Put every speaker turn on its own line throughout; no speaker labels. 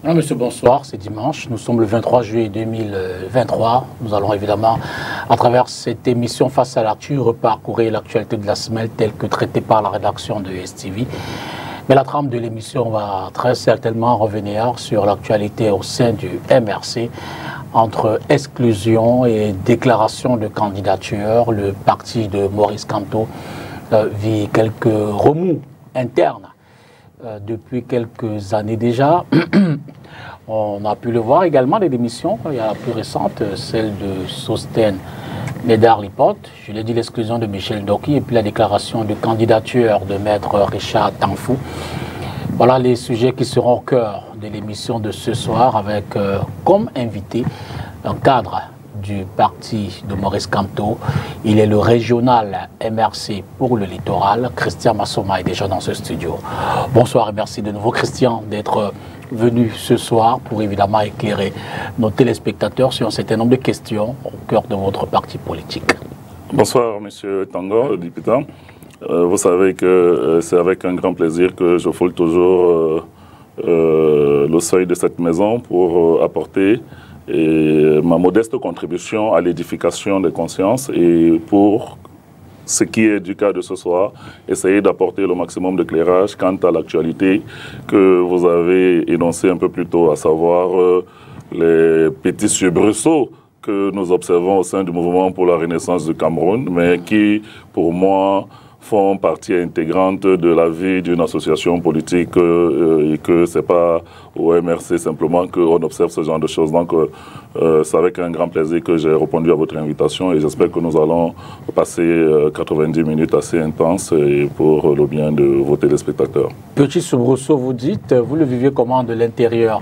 Ah, monsieur, bonsoir, c'est dimanche, nous sommes le 23 juillet 2023. Nous allons évidemment, à travers cette émission Face à l'actu, reparcourir l'actualité de la semaine telle que traitée par la rédaction de STV. Mais la trame de l'émission va très certainement revenir sur l'actualité au sein du MRC. Entre exclusion et déclaration de candidature, le parti de Maurice Kamto vit quelques remous internes depuis quelques années déjà. On a pu le voir également, les démissions, il y a la plus récente, celle de Sosten Médard-Lipote, je l'ai dit, l'exclusion de Michel Ndoki, et puis la déclaration de candidature de Maître Richard Tanfou. Voilà les sujets qui seront au cœur de l'émission de ce soir, avec comme invité un cadre du parti de Maurice Kamto. Il est le régional MRC pour le littoral. Christian Massoma est déjà dans ce studio. Bonsoir et merci de nouveau, Christian, d'être venu ce soir pour évidemment éclairer nos téléspectateurs sur un certain nombre de questions au cœur de votre parti politique.
Bonsoir, monsieur Tango, le député. Vous savez que c'est avec un grand plaisir que je foule toujours le seuil de cette maison pour apporter ma modeste contribution à l'édification des consciences et pour ce qui est du cas de ce soir, essayer d'apporter le maximum d'éclairage quant à l'actualité que vous avez énoncée un peu plus tôt, à savoir les petits soubresauts que nous observons au sein du mouvement pour la renaissance du Cameroun, mais qui, pour moi, font partie intégrante de la vie d'une association politique et que ce n'est pas au MRC simplement qu'on observe ce genre de choses. Donc, c'est avec un grand plaisir que j'ai répondu à votre invitation et j'espère que nous allons passer 90 minutes assez intenses et pour le bien de vos téléspectateurs.
Petit soubresaut, vous dites, vous le vivez comment de l'intérieur?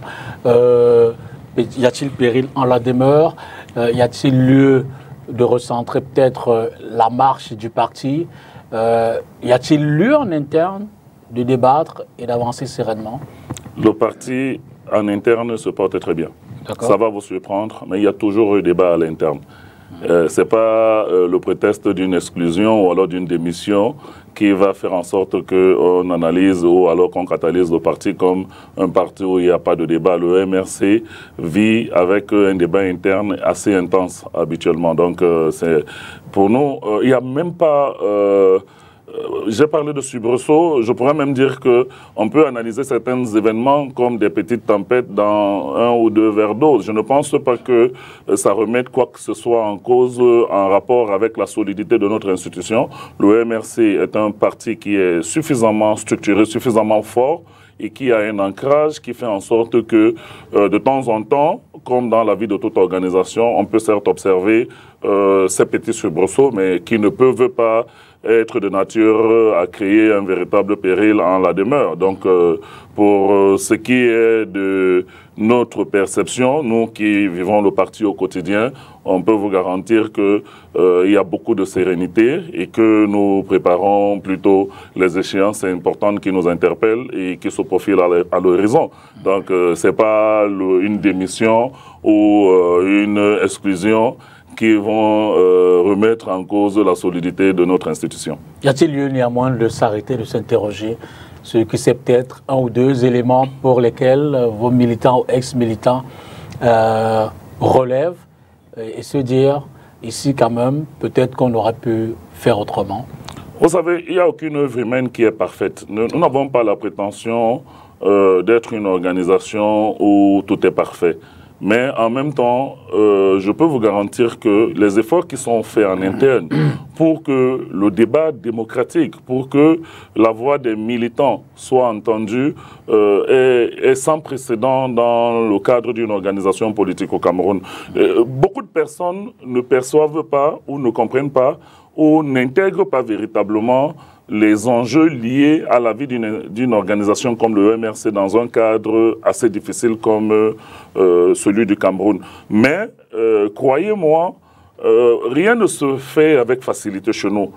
Y a-t-il péril en la demeure? Y a-t-il lieu de recentrer peut-être la marche du parti? Y a-t-il lieu en interne de débattre et d'avancer sereinement?
Le parti en interne se porte très bien. Ça va vous surprendre, mais il y a toujours eu débat à l'interne. Ce n'est pas le prétexte d'une exclusion ou alors d'une démission qui va faire en sorte qu'on analyse ou alors qu'on catalyse le parti comme un parti où il n'y a pas de débat. Le MRC vit avec un débat interne assez intense habituellement. Donc, pour nous, il n'y a même pas... j'ai parlé de soubresaut, je pourrais même dire qu'on peut analyser certains événements comme des petites tempêtes dans un ou deux verres d'eau. Je ne pense pas que ça remette quoi que ce soit en cause en rapport avec la solidité de notre institution. Le MRC est un parti qui est suffisamment structuré, suffisamment fort et qui a un ancrage qui fait en sorte que de temps en temps, comme dans la vie de toute organisation, on peut certes observer ces petits soubresauts, mais qui ne peuvent pas être de nature à créer un véritable péril en la demeure. Donc, pour ce qui est de notre perception, nous qui vivons le parti au quotidien, on peut vous garantir qu'il y a beaucoup de sérénité et que nous préparons plutôt les échéances importantes qui nous interpellent et qui se profilent à l'horizon. Donc, ce n'est pas une démission ou une exclusion qui vont remettre en cause la solidité de notre institution.
Y a-t-il lieu néanmoins de s'arrêter, de s'interroger, ce qui c'est peut-être un ou deux éléments pour lesquels vos militants ou ex-militants relèvent et se dire, ici quand même, peut-être qu'on aurait pu faire autrement?
Vous savez, il n'y a aucune œuvre humaine qui est parfaite. Nous n'avons pas la prétention d'être une organisation où tout est parfait. Mais en même temps, je peux vous garantir que les efforts qui sont faits en interne pour que le débat démocratique, pour que la voix des militants soit entendue, est sans précédent dans le cadre d'une organisation politique au Cameroun. Beaucoup de personnes ne perçoivent pas ou ne comprennent pas ou n'intègrent pas véritablement les enjeux liés à la vie d'une organisation comme le MRC dans un cadre assez difficile comme celui du Cameroun. Mais, croyez-moi, rien ne se fait avec facilité chez nous.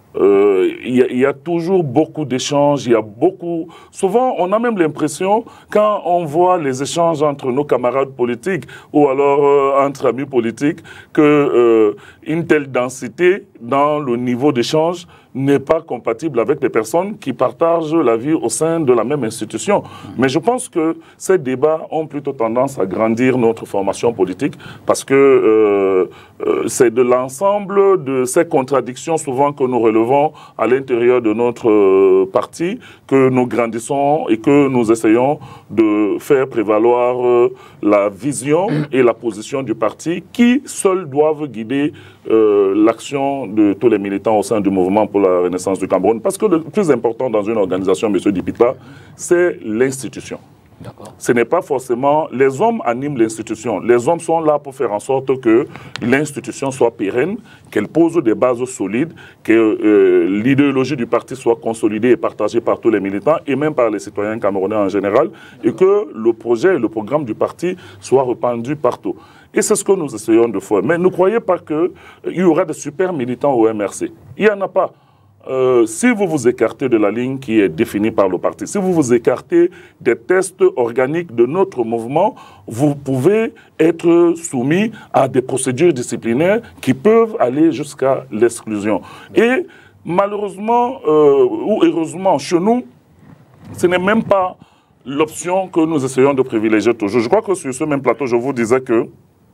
Il y a toujours beaucoup d'échanges, il y a beaucoup... Souvent, on a même l'impression, quand on voit les échanges entre nos camarades politiques ou alors entre amis politiques, qu'une telle densité dans le niveau d'échange n'est pas compatible avec les personnes qui partagent la vie au sein de la même institution. Mais je pense que ces débats ont plutôt tendance à grandir notre formation politique parce que c'est de l'ensemble de ces contradictions souvent que nous relevons à l'intérieur de notre parti que nous grandissons et que nous essayons de faire prévaloir la vision et la position du parti qui seuls doivent guider l'action de tous les militants au sein du mouvement pour la renaissance du Cameroun. Parce que le plus important dans une organisation, M. Dipita, c'est l'institution. Ce n'est pas forcément... Les hommes animent l'institution. Les hommes sont là pour faire en sorte que l'institution soit pérenne, qu'elle pose des bases solides, que l'idéologie du parti soit consolidée et partagée par tous les militants et même par les citoyens camerounais en général, et que le projet et le programme du parti soient répandus partout. Et c'est ce que nous essayons de faire. Mais ne croyez pas qu'il y aura de super militants au MRC. Il n'y en a pas. Si vous vous écartez de la ligne qui est définie par le parti, si vous vous écartez des tests organiques de notre mouvement, vous pouvez être soumis à des procédures disciplinaires qui peuvent aller jusqu'à l'exclusion. Et malheureusement ou heureusement, chez nous, ce n'est même pas l'option que nous essayons de privilégier toujours. Je crois que sur ce même plateau, je vous disais que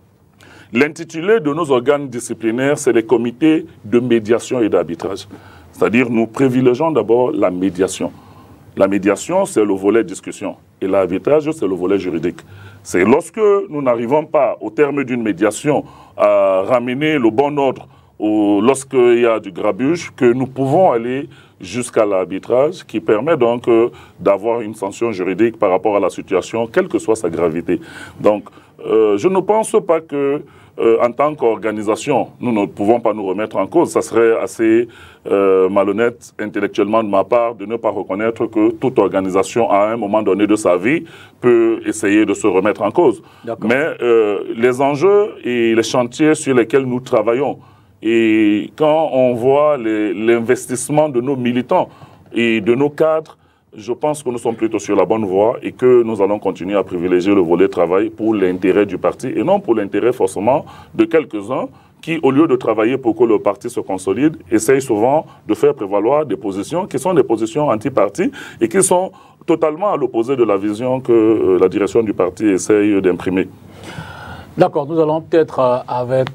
l'intitulé de nos organes disciplinaires, c'est les comités de médiation et d'arbitrage. C'est-à-dire, nous privilégions d'abord la médiation. La médiation, c'est le volet discussion. Et l'arbitrage, c'est le volet juridique. C'est lorsque nous n'arrivons pas, au terme d'une médiation, à ramener le bon ordre, ou lorsqu'il y a du grabuge, que nous pouvons aller jusqu'à l'arbitrage, qui permet donc d'avoir une sanction juridique par rapport à la situation, quelle que soit sa gravité. Donc, je ne pense pas que, en tant qu'organisation, nous ne pouvons pas nous remettre en cause. Ça serait assez malhonnête intellectuellement de ma part de ne pas reconnaître que toute organisation, à un moment donné de sa vie, peut essayer de se remettre en cause. Mais les enjeux et les chantiers sur lesquels nous travaillons, et quand on voit l'investissement de nos militants et de nos cadres, je pense que nous sommes plutôt sur la bonne voie et que nous allons continuer à privilégier le volet travail pour l'intérêt du parti et non pour l'intérêt forcément de quelques-uns qui, au lieu de travailler pour que le parti se consolide, essayent souvent de faire prévaloir des positions qui sont des positions anti-parti et qui sont totalement à l'opposé de la vision que la direction du parti essaye d'imprimer. D'accord, nous allons peut-être avec...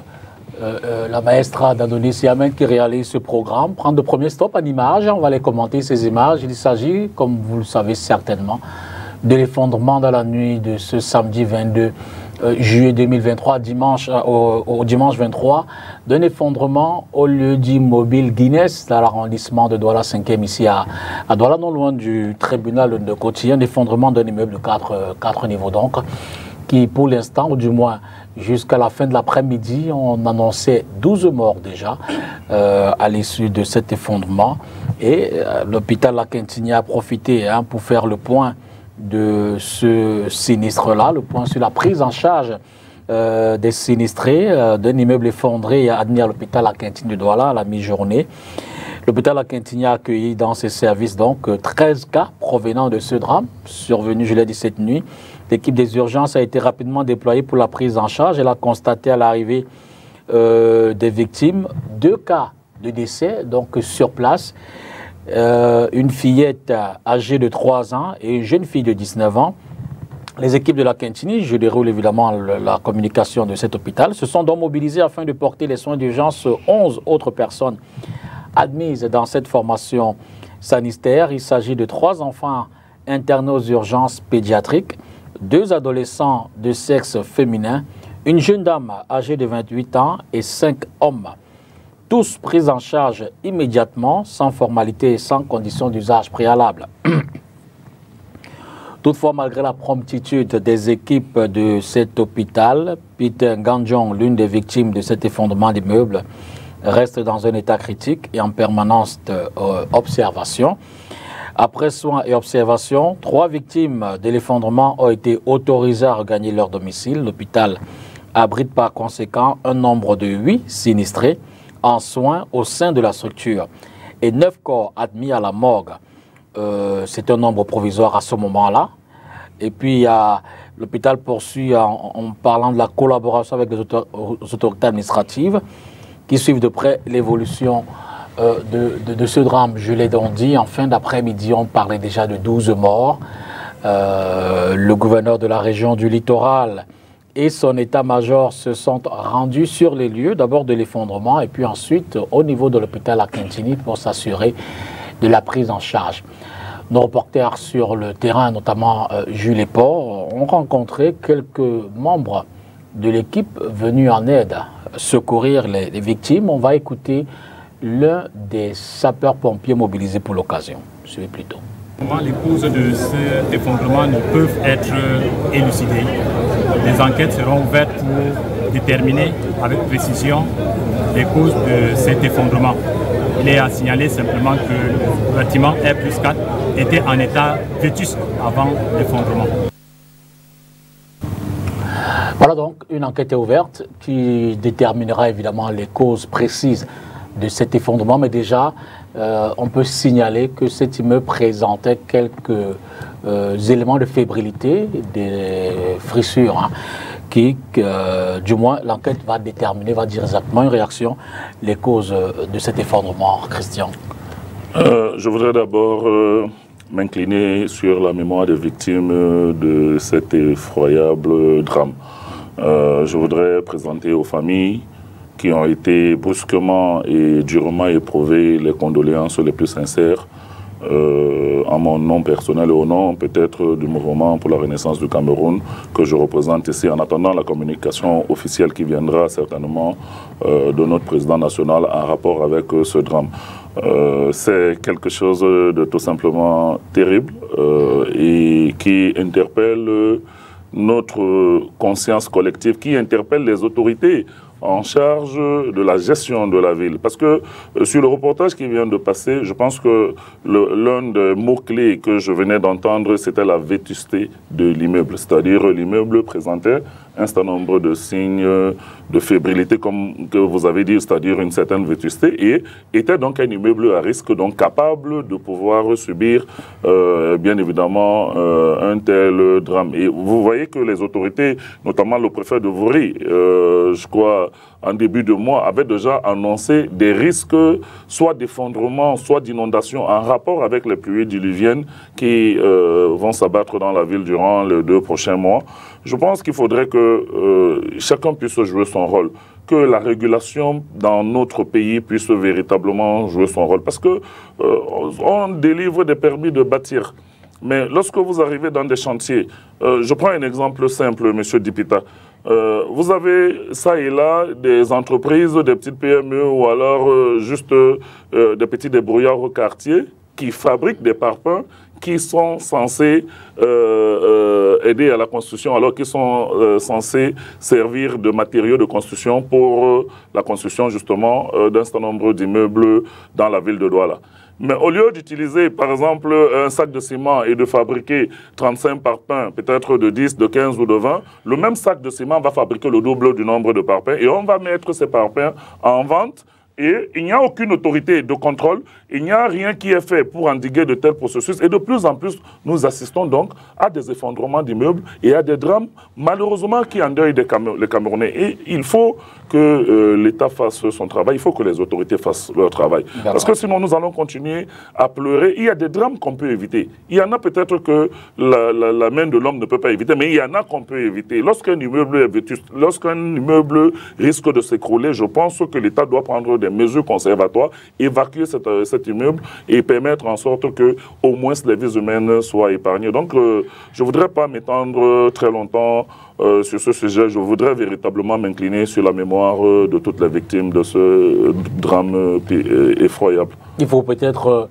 la maestra d'Adonis Yamen qui réalise ce programme, prendre le premier stop en images, on va les commenter ces images. Il s'agit, comme vous le savez certainement, de l'effondrement dans la nuit de ce samedi 22 juillet 2023, au dimanche 23, d'un effondrement au lieu d'immobile Guinness, dans l'arrondissement de Douala 5e, ici à Douala, non loin du tribunal de Coty, un effondrement d'un immeuble de 4 niveaux donc, qui pour l'instant, ou du moins jusqu'à la fin de l'après-midi, on annonçait 12 morts déjà à l'issue de cet effondrement. Et l'hôpital La Quintinia a profité pour faire le point de ce sinistre-là, le point sur la prise en charge des sinistrés d'un immeuble effondré admis à l'hôpital La Quintinia de Douala à la mi-journée. L'hôpital La Quintinia a accueilli dans ses services donc 13 cas provenant de ce drame, survenu, je l'ai dit, cette nuit. L'équipe des urgences a été rapidement déployée pour la prise en charge. Elle a constaté à l'arrivée des victimes 2 cas de décès, donc sur place. Une fillette âgée de 3 ans et une jeune fille de 19 ans. Les équipes de La Quintinia, je déroule évidemment la communication de cet hôpital, se sont donc mobilisées afin de porter les soins d'urgence 11 autres personnes admises dans cette formation sanitaire. Il s'agit de 3 enfants internés aux urgences pédiatriques, 2 adolescents de sexe féminin, une jeune dame âgée de 28 ans et 5 hommes. Tous pris en charge immédiatement, sans formalité et sans condition d'usage préalable. Toutefois, malgré la promptitude des équipes de cet hôpital, Peter Ganjong, l'une des victimes de cet effondrement d'immeuble, reste dans un état critique et en permanence d'observation. Après soins et observations, 3 victimes de l'effondrement ont été autorisées à regagner leur domicile. L'hôpital abrite par conséquent un nombre de 8 sinistrés en soins au sein de la structure et 9 corps admis à la morgue. C'est un nombre provisoire à ce moment-là. Et puis, l'hôpital poursuit en parlant de la collaboration avec les autorités administratives
qui suivent de près l'évolution de ce drame. Je l'ai donc dit, en fin d'après-midi, on parlait déjà de 12 morts. Le gouverneur de la région du littoral et son état-major se sont rendus sur les lieux, d'abord de l'effondrement et puis ensuite au niveau de l'hôpital à Kintini pour s'assurer de la prise en charge. Nos reporters sur le terrain, notamment Jules Leport, ont rencontré quelques membres de l'équipe venus en aide secourir les victimes. On va écouter l'un des sapeurs-pompiers mobilisés pour l'occasion. Suivez plutôt.
Les causes de cet effondrement ne peuvent être élucidées. Les enquêtes seront ouvertes pour déterminer avec précision les causes de cet effondrement. Il est à signaler simplement que le bâtiment R+4 était en état vétuste avant l'effondrement.
Voilà donc, une enquête est ouverte qui déterminera évidemment les causes précises de cet effondrement, mais déjà, on peut signaler que cet immeuble présentait quelques éléments de fébrilité, des frissures, qui, du moins, l'enquête va déterminer, va dire exactement une réaction, les causes de cet effondrement. Christian.
Je voudrais d'abord m'incliner sur la mémoire des victimes de cet effroyable drame. Je voudrais présenter aux familles qui ont été brusquement et durement éprouvées les condoléances les plus sincères en mon nom personnel et au nom peut-être du mouvement pour la renaissance du Cameroun que je représente ici en attendant la communication officielle qui viendra certainement de notre président national en rapport avec ce drame. C'est quelque chose de tout simplement terrible et qui interpelle notre conscience collective, qui interpelle les autorités en charge de la gestion de la ville. Parce que sur le reportage qui vient de passer, je pense que l'un des mots-clés que je venais d'entendre, c'était la vétusté de l'immeuble. C'est-à-dire l'immeuble présentait un certain nombre de signes de fébrilité, comme que vous avez dit, c'est-à-dire une certaine vétusté, et était donc un immeuble à risque, donc capable de pouvoir subir, bien évidemment, un tel drame. Et vous voyez que les autorités, notamment le préfet de Voury, je crois, en début de mois, avait déjà annoncé des risques, soit d'effondrement, soit d'inondation, en rapport avec les pluies diluviennes qui vont s'abattre dans la ville durant les 2 prochains mois. Je pense qu'il faudrait que chacun puisse jouer son rôle, que la régulation dans notre pays puisse véritablement jouer son rôle. Parce que on délivre des permis de bâtir. Mais lorsque vous arrivez dans des chantiers, je prends un exemple simple, M. Dipita. Vous avez ça et là des entreprises, des petites PME ou alors juste des petits débrouillards au quartier qui fabriquent des parpaings qui sont censés aider à la construction, alors qu'ils sont censés servir de matériaux de construction pour la construction justement d'un certain nombre d'immeubles dans la ville de Douala. Mais au lieu d'utiliser, par exemple, un sac de ciment et de fabriquer 35 parpaings, peut-être de 10, de 15 ou de 20, le même sac de ciment va fabriquer le double du nombre de parpaings et on va mettre ces parpaings en vente. Et il n'y a aucune autorité de contrôle, il n'y a rien qui est fait pour endiguer de tels processus. Et de plus en plus, nous assistons donc à des effondrements d'immeubles et à des drames, malheureusement, qui endeuillent les Camerounais. Et il faut que l'État fasse son travail, il faut que les autorités fassent leur travail. Parce que sinon, nous allons continuer à pleurer. Il y a des drames qu'on peut éviter. Il y en a peut-être que la main de l'homme ne peut pas éviter, mais il y en a qu'on peut éviter. Lorsqu'un immeuble est vétuste, lorsqu'un immeuble risque de s'écrouler, je pense que l'État doit prendre des mesures conservatoires, évacuer cet immeuble et permettre en sorte que au moins les vies humaines soient épargnées. Donc, je ne voudrais pas m'étendre très longtemps sur ce sujet. Je voudrais véritablement m'incliner sur la mémoire de toutes les victimes de ce drame effroyable.
Il faut peut-être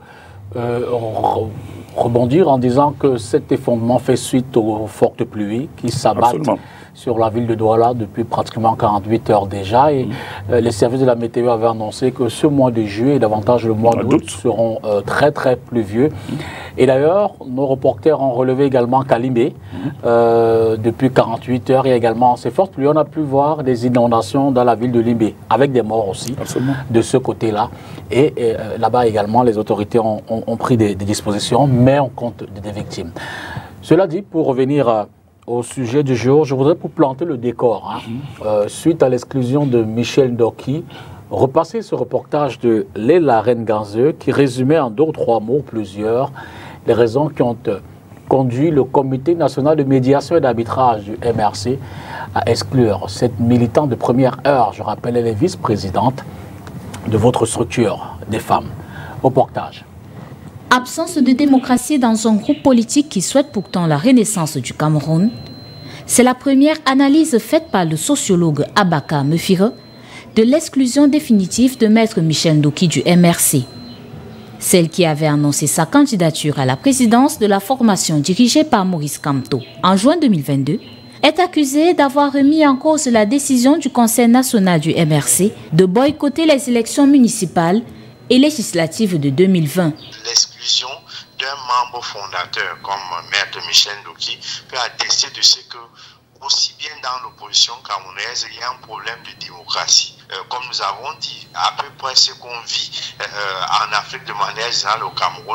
rebondir en disant que cet effondrement fait suite aux fortes pluies qui s'abattent sur la ville de Douala depuis pratiquement 48 heures déjà. Et les services de la météo avaient annoncé que ce mois de juillet et davantage le mois d'août seront très très pluvieux. Et d'ailleurs, nos reporters ont relevé également qu'à Limbe, depuis 48 heures, et également ces fortes pluies, on a pu voir des inondations dans la ville de Limbe, avec des morts aussi de ce côté-là. Et là-bas également, les autorités ont pris des dispositions, mais on compte des victimes. Cela dit, pour revenir au sujet du jour, je voudrais pour planter le décor. Suite à l'exclusion de Michel Ndoki repassez ce reportage de Léla Renganzeux qui résumait en 2 ou 3 mots plusieurs les raisons qui ont conduit le Comité national de médiation et d'arbitrage du MRC à exclure cette militante de première heure. Je rappelle, elle est vice-présidente de votre structure des femmes. Reportage.
Absence de démocratie dans un groupe politique qui souhaite pourtant la renaissance du Cameroun. C'est la première analyse faite par le sociologue Abaka Mefire de l'exclusion définitive de Maître Michel Ndoki du MRC. Celle qui avait annoncé sa candidature à la présidence de la formation dirigée par Maurice Kamto en juin 2022, est accusée d'avoir remis en cause la décision du Conseil national du MRC de boycotter les élections municipales et législatives de 2020.
L'exclusion d'un membre fondateur comme Maître Michel Ndoki peut attester de ce que, aussi bien dans l'opposition camerounaise, il y a un problème de démocratie. Comme nous avons dit, à peu près ce qu'on vit en Afrique de manière générale au Cameroun,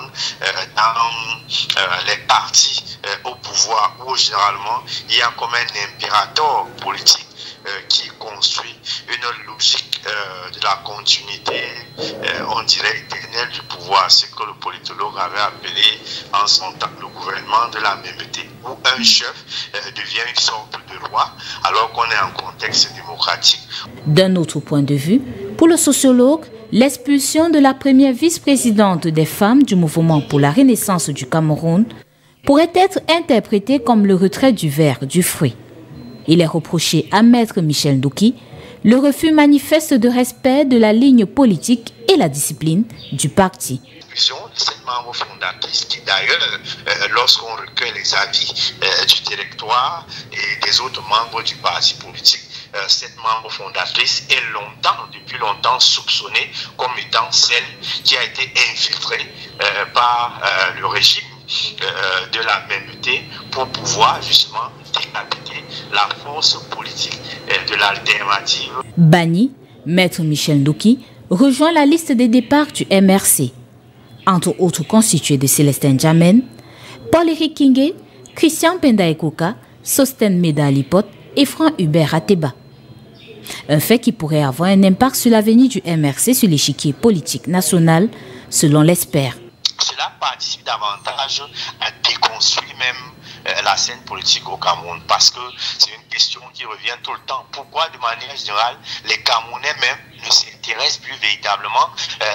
dans les partis au pouvoir, où généralement il y a comme un impérateur politique qui construit une logique de la continuité, on dirait éternelle du pouvoir, ce que le politologue avait appelé en son temps le gouvernement de la mêmeté, où un chef devient une sorte de roi alors qu'on est en contexte démocratique.
D'un autre point de vue, pour le sociologue, l'expulsion de la première vice-présidente des femmes du mouvement pour la renaissance du Cameroun pourrait être interprétée comme le retrait du verre du fruit. Il est reproché à Maître Michel Ndoki le refus manifeste de respect de la ligne politique et la discipline du parti.
De cette membre fondatrice qui d'ailleurs, lorsqu'on recueille les avis du directoire et des autres membres du parti politique, cette membre fondatrice est depuis longtemps soupçonnée comme étant celle qui a été infiltrée par le régime de la mêmeté pour pouvoir justement décapiter la force politique de l'alternative.
Banni, Maître Michel Ndoki rejoint la liste des départs du MRC. Entre autres constitués de Célestin Djamen, Paul-Éric Kingé, Christian Pendaekoka, Sosten Meda-Lipot et Franck Hubert Ateba. Un fait qui pourrait avoir un impact sur l'avenir du MRC sur l'échiquier politique national, selon l'expert.
Cela participe davantage à déconstruire même la scène politique au Cameroun, parce que c'est une question qui revient tout le temps. Pourquoi, de manière générale, les Camerounais même ne s'intéressent plus véritablement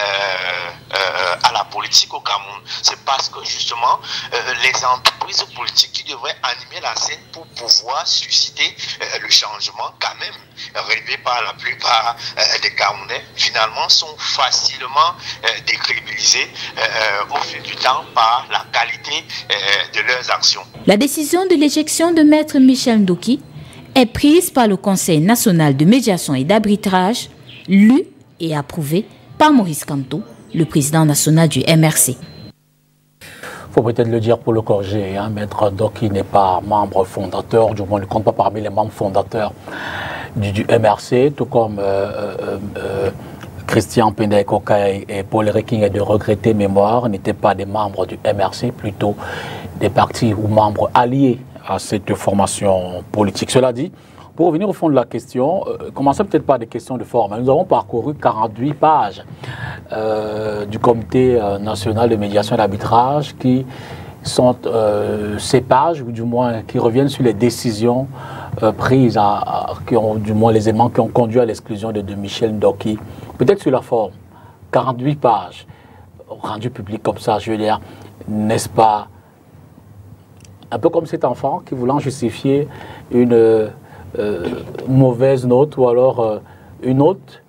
à la politique au Cameroun? C'est parce que justement, les entreprises politiques qui devraient animer la scène pour pouvoir susciter le changement, quand même rêvé par la plupart des Camerounais, finalement sont facilement décrédibilisés au fil du temps par la qualité de leurs actions.
La décision de l'éjection de Maître Michel Ndoki est prise par le Conseil national de médiation et d'arbitrage, lu et approuvé par Maurice Kamto, le président national du MRC.
Il faut peut-être le dire pour le corriger, hein, Maître Ndoki n'est pas membre fondateur, du moins ne compte pas parmi les membres fondateurs du MRC, tout comme Christian Pendaekoka et Paul-Éric Kingé de regretter mémoire n'étaient pas des membres du MRC, plutôt des partis ou membres alliés à cette formation politique. Cela dit, pour revenir au fond de la question, commençons peut-être par des questions de forme. Nous avons parcouru 48 pages du Comité national de médiation et d'arbitrage qui sont ces pages, ou du moins qui reviennent sur les décisions prises, qui ont du moins les éléments qui ont conduit à l'exclusion de Michel Ndoki. Peut-être sur la forme, 48 pages, rendues publiques comme ça, je veux dire, n'est-ce pas un peu comme cet enfant qui, voulant justifier une mauvaise note ou alors une note,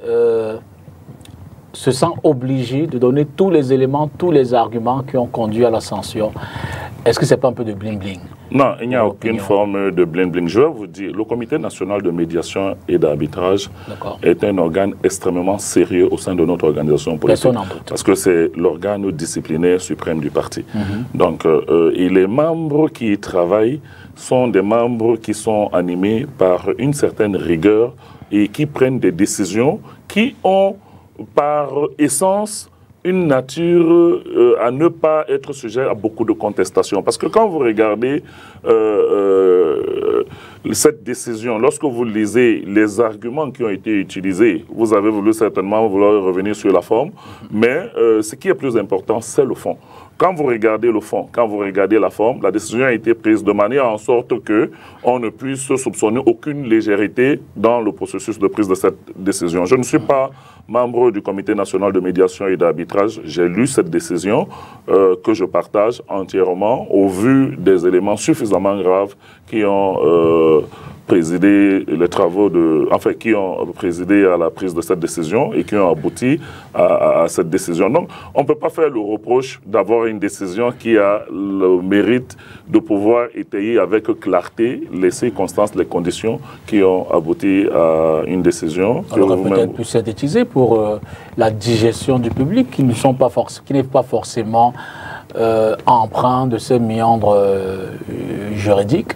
se sent obligé de donner tous les éléments, tous les arguments qui ont conduit à la censure. Est-ce que ce n'est pas un peu de bling-bling?
Non, il n'y a aucune forme de bling-bling. Je vais vous dire, le Comité national de médiation et d'arbitrage est un organe extrêmement sérieux au sein de notre organisation politique. Parce que c'est l'organe disciplinaire suprême du parti. Donc, et les membres qui y travaillent sont des membres qui sont animés par une certaine rigueur et qui prennent des décisions qui ont par essence une nature à ne pas être sujet à beaucoup de contestations. Parce que quand vous regardez cette décision, lorsque vous lisez les arguments qui ont été utilisés, vous avez voulu certainement vouloir revenir sur la forme, mais ce qui est plus important, c'est le fond. Quand vous regardez le fond, quand vous regardez la forme, la décision a été prise de manière en sorte qu'on ne puisse soupçonner aucune légèreté dans le processus de prise de cette décision. Je ne suis pas membre du Comité national de médiation et d'arbitrage. J'ai lu cette décision que je partage entièrement au vu des éléments suffisamment graves qui ont présidé les travaux qui ont présidé à la prise de cette décision et qui ont abouti à cette décision. Donc, on ne peut pas faire le reproche d'avoir une décision qui a le mérite de pouvoir étayer avec clarté les circonstances, les conditions qui ont abouti à une décision.
On aurait peut-être pu synthétiser pour la digestion du public qui n'est pas forcément emprunt de ces méandres juridiques.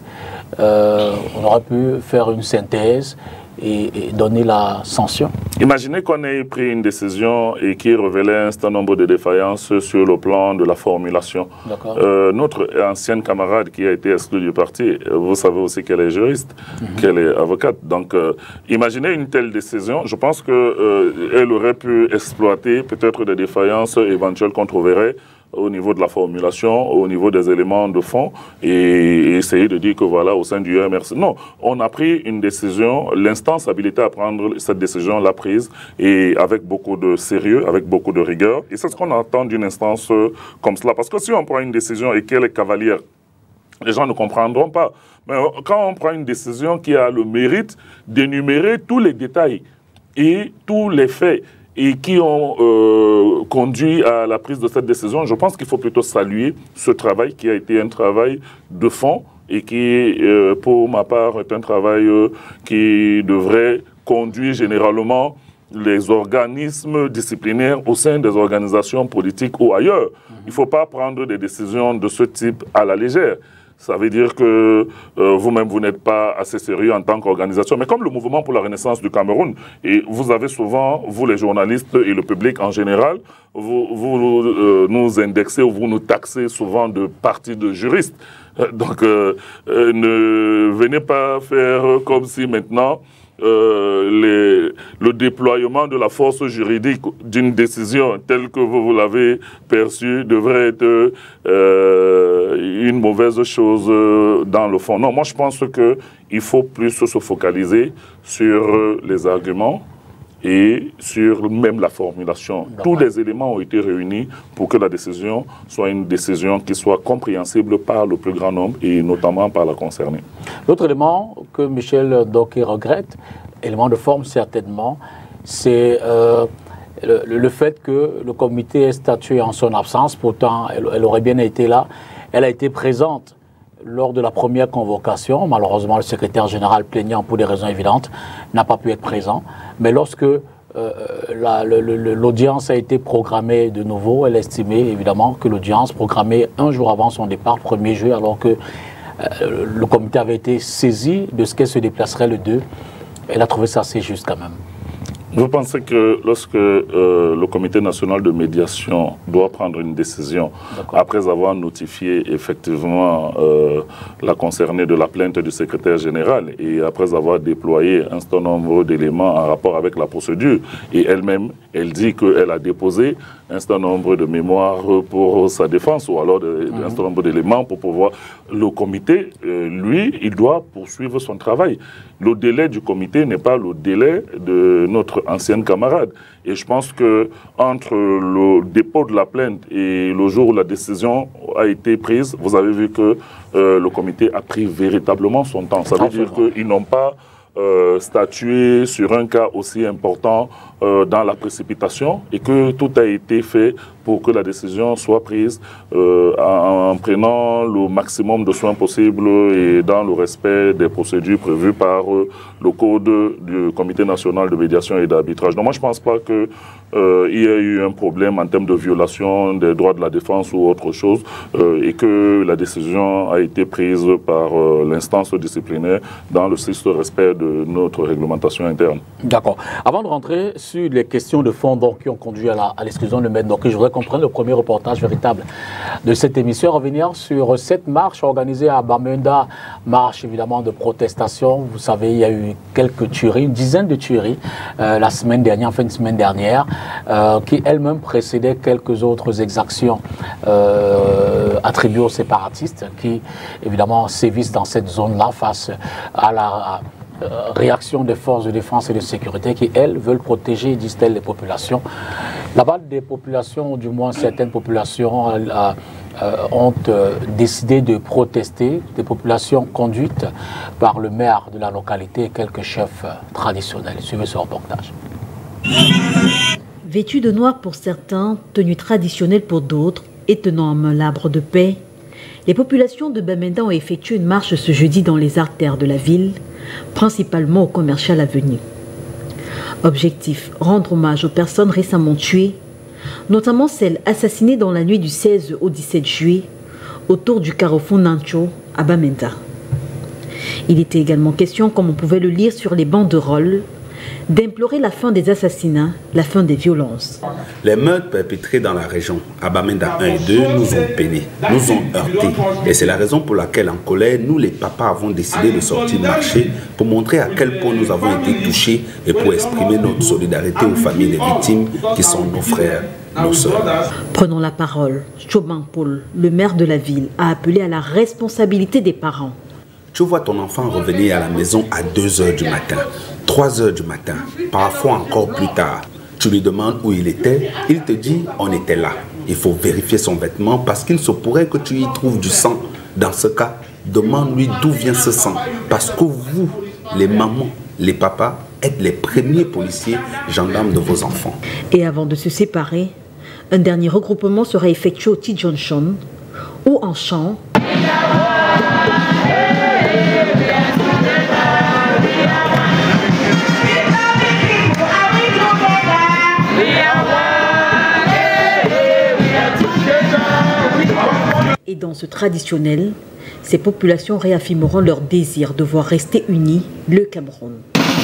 On aurait pu faire une synthèse et donner la sanction.
Imaginez qu'on ait pris une décision et qui révélait un certain nombre de défaillances sur le plan de la formulation. Notre ancienne camarade qui a été exclue du parti, vous savez aussi qu'elle est juriste, qu'elle est avocate. Donc, imaginez une telle décision. Je pense qu'elle aurait pu exploiter peut-être des défaillances éventuelles qu'on trouverait au niveau de la formulation, au niveau des éléments de fond, et essayer de dire que voilà, au sein du UMRC. Non, on a pris une décision, l'instance habilitée à prendre cette décision l'a prise, et avec beaucoup de sérieux, avec beaucoup de rigueur, et c'est ce qu'on attend d'une instance comme cela. Parce que si on prend une décision et qu'elle est cavalière, les gens ne comprendront pas. Mais quand on prend une décision qui a le mérite d'énumérer tous les détails et tous les faits, et qui ont conduit à la prise de cette décision, je pense qu'il faut plutôt saluer ce travail qui a été un travail de fond et qui, pour ma part, est un travail qui devrait conduire généralement les organismes disciplinaires au sein des organisations politiques ou ailleurs. Il ne faut pas prendre des décisions de ce type à la légère. Ça veut dire que vous-même, vous n'êtes pas assez sérieux en tant qu'organisation. Mais comme le mouvement pour la renaissance du Cameroun, et vous avez souvent, vous les journalistes et le public en général, vous nous indexez ou vous nous taxez souvent de partis de juristes. Donc, ne venez pas faire comme si maintenant le déploiement de la force juridique d'une décision telle que vous l'avez perçue devrait être une mauvaise chose dans le fond. Non, moi je pense qu'il faut plus se focaliser sur les arguments et sur même la formulation. Tous les éléments ont été réunis pour que la décision soit une décision qui soit compréhensible par le plus grand nombre et notamment par la concernée.
L'autre élément que Michel Doké regrette, élément de forme certainement, c'est le fait que le comité est statué en son absence. Pourtant, elle aurait bien été là. Elle a été présente lors de la première convocation. Malheureusement, le secrétaire général plaignant pour des raisons évidentes n'a pas pu être présent. Mais lorsque l'audience a été programmée de nouveau, elle estimait évidemment que l'audience programmée un jour avant son départ, 1er juillet, alors que le comité avait été saisi de ce qu'elle se déplacerait le 2, elle a trouvé ça assez juste quand même.
Vous pensez que lorsque le comité national de médiation doit prendre une décision, après avoir notifié effectivement la concernée de la plainte du secrétaire général et après avoir déployé un certain nombre d'éléments en rapport avec la procédure, et elle-même, elle dit qu'elle a déposé un certain nombre de mémoires pour sa défense ou alors un certain nombre d'éléments pour pouvoir... Le comité, lui, il doit poursuivre son travail. Le délai du comité n'est pas le délai de notre ancienne camarade. Et je pense que entre le dépôt de la plainte et le jour où la décision a été prise, vous avez vu que le comité a pris véritablement son temps. Ça veut dire qu'ils n'ont pas statué sur un cas aussi important dans la précipitation et que tout a été fait pour que la décision soit prise en prenant le maximum de soins possibles et dans le respect des procédures prévues par le code du Comité national de médiation et d'arbitrage. Donc moi, je ne pense pas qu'il y ait eu un problème en termes de violation des droits de la défense ou autre chose et que la décision a été prise par l'instance disciplinaire dans le strict respect de notre réglementation interne. D'accord.
Avant de rentrer sur les questions de fond donc, qui ont conduit à l'exclusion de Maître Ndoki, je voudrais qu'on prenne le premier reportage véritable de cette émission, revenir sur cette marche organisée à Bamenda, marche évidemment de protestation. Vous savez, il y a eu quelques tueries, une dizaine de tueries la semaine dernière, en fin de semaine dernière, qui elle-même précédait quelques autres exactions attribuées aux séparatistes qui évidemment sévissent dans cette zone-là face à la réaction des forces de défense et de sécurité qui, elles, veulent protéger, disent-elles, les populations. Là-bas, des populations, du moins certaines populations, ont décidé de protester, des populations conduites par le maire de la localité et quelques chefs traditionnels. Suivez ce reportage.
Vêtus de noir pour certains, tenues traditionnelles pour d'autres et tenant en main l'arbre de paix, les populations de Bamenda ont effectué une marche ce jeudi dans les artères de la ville, principalement au commercial avenue. Objectif, rendre hommage aux personnes récemment tuées, notamment celles assassinées dans la nuit du 16 au 17 juillet autour du carrefour Nancho à Bamenda. Il était également question, comme on pouvait le lire sur les banderoles, d'implorer la fin des assassinats, la fin des violences.
Les meurtres perpétrés dans la région, à Bamenda 1 et 2, nous ont peinés, nous ont heurtés. Et c'est la raison pour laquelle, en colère, nous les papas avons décidé de sortir marcher pour montrer à quel point nous avons été touchés et pour exprimer notre solidarité aux familles des victimes qui sont nos frères, nos sœurs.
Prenons la parole. Choban Paul, le maire de la ville, a appelé à la responsabilité des parents.
Tu vois ton enfant revenir à la maison à 2 h du matin, 3 h du matin, parfois encore plus tard. Tu lui demandes où il était, il te dit on était là. Il faut vérifier son vêtement parce qu'il se pourrait que tu y trouves du sang. Dans ce cas, demande-lui d'où vient ce sang. Parce que vous, les mamans, les papas, êtes les premiers policiers, gendarmes de vos enfants.
Et avant de se séparer, un dernier regroupement sera effectué au T-Junction ou en chant. Et dans ce traditionnel, ces populations réaffirmeront leur désir de voir rester unis le Cameroun.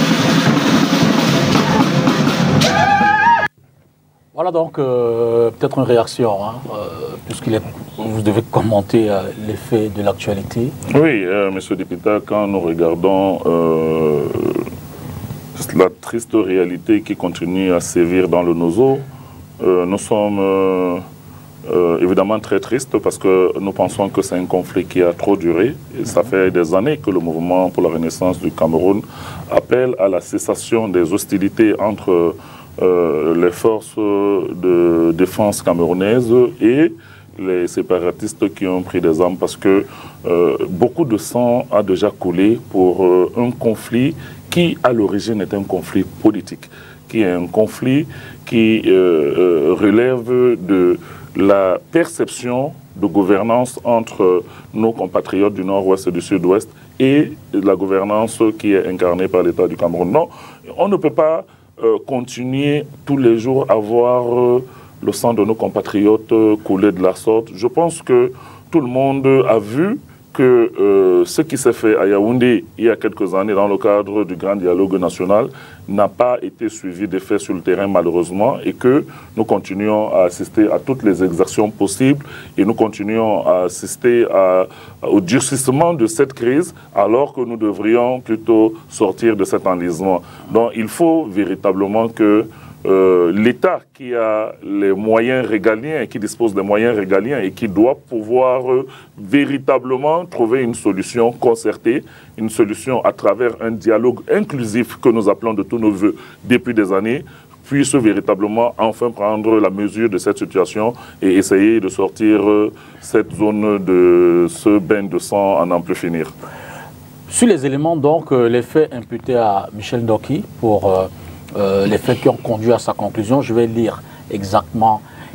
Voilà donc peut-être une réaction, puisqu'il vous devez commenter l'effet de l'actualité.
Oui, monsieur le député, quand nous regardons la triste réalité qui continue à sévir dans le Nozo, nous sommes évidemment très tristes parce que nous pensons que c'est un conflit qui a trop duré. Et ça fait des années que le mouvement pour la renaissance du Cameroun appelle à la cessation des hostilités entre les forces de défense camerounaises et les séparatistes qui ont pris des armes parce que beaucoup de sang a déjà coulé pour un conflit qui, à l'origine, est un conflit politique, qui est un conflit qui relève de la perception de gouvernance entre nos compatriotes du nord-ouest et du sud-ouest et la gouvernance qui est incarnée par l'État du Cameroun. Non, on ne peut pas continuer tous les jours à voir le sang de nos compatriotes couler de la sorte. Je pense que tout le monde a vu que ce qui s'est fait à Yaoundé il y a quelques années dans le cadre du grand dialogue national n'a pas été suivi d'effet sur le terrain malheureusement et que nous continuons à assister à toutes les exactions possibles et nous continuons à assister au durcissement de cette crise alors que nous devrions plutôt sortir de cet enlisement. Donc il faut véritablement que l'État qui a les moyens régaliens et qui dispose des moyens régaliens et qui doit pouvoir véritablement trouver une solution concertée, une solution à travers un dialogue inclusif que nous appelons de tous nos voeux depuis des années, puisse véritablement enfin prendre la mesure de cette situation et essayer de sortir cette zone de ce bain de sang à n'en plus finir.
Sur les éléments, donc, les faits imputés à Michel Ndoki pour les faits qui ont conduit à sa conclusion, je vais lire exactement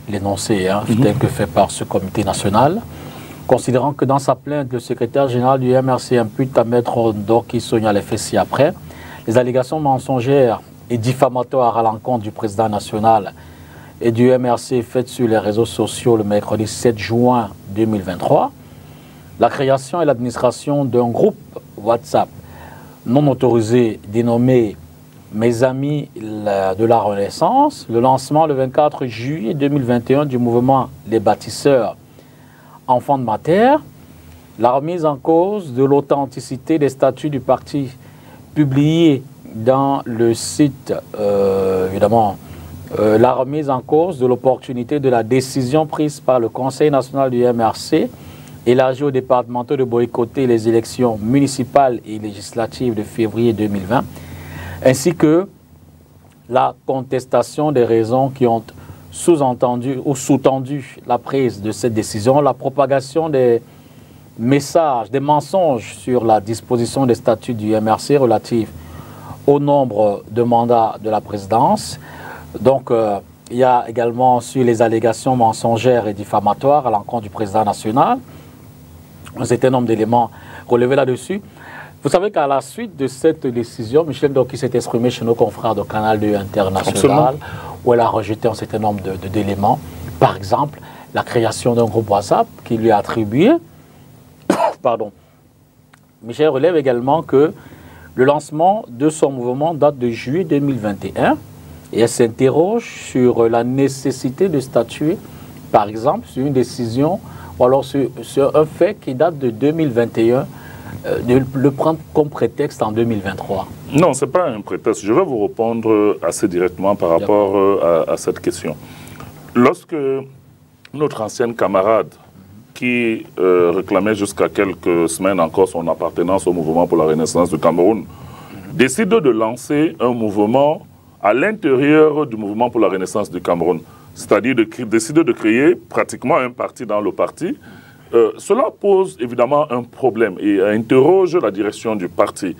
l'énoncé tel que fait par ce comité national, considérant que dans sa plainte, le secrétaire général du MRC impute à Maître Ndoki Sonia Lefessi après les allégations mensongères et diffamatoires à l'encontre du président national et du MRC faites sur les réseaux sociaux le mercredi 7 juin 2023, la création et l'administration d'un groupe WhatsApp non autorisé dénommé Mes Amis de la Renaissance, le lancement le 24 juillet 2021 du mouvement Les Bâtisseurs Enfants de ma Terre, la remise en cause de l'authenticité des statuts du parti publiés dans le site, évidemment, la remise en cause de l'opportunité de la décision prise par le Conseil national du MRC élargie aux départementaux de boycotter les élections municipales et législatives de février 2020, ainsi que la contestation des raisons qui ont sous-entendu ou sous-tendu la prise de cette décision, la propagation des messages, des mensonges sur la disposition des statuts du MRC relatifs au nombre de mandats de la présidence. Donc, il y a également sur les allégations mensongères et diffamatoires à l'encontre du président national, un certain nombre d'éléments relevés là-dessus. Vous savez qu'à la suite de cette décision, Michel Ndoki s'est exprimé chez nos confrères de Canal 2 International, où elle a rejeté un certain nombre d'éléments. Par exemple, la création d'un groupe WhatsApp qui lui a attribué. Pardon. Michel relève également que le lancement de son mouvement date de juillet 2021 et elle s'interroge sur la nécessité de statuer, par exemple, sur une décision ou alors sur un fait qui date de 2021, de le prendre comme prétexte en 2023.
Non, ce n'est pas un prétexte. Je vais vous répondre assez directement par rapport à cette question. Lorsque notre ancienne camarade, qui réclamait jusqu'à quelques semaines encore son appartenance au mouvement pour la Renaissance du Cameroun, décide de lancer un mouvement à l'intérieur du mouvement pour la Renaissance du Cameroun, c'est-à-dire décide de créer pratiquement un parti dans le parti. Cela pose évidemment un problème et interroge la direction du parti.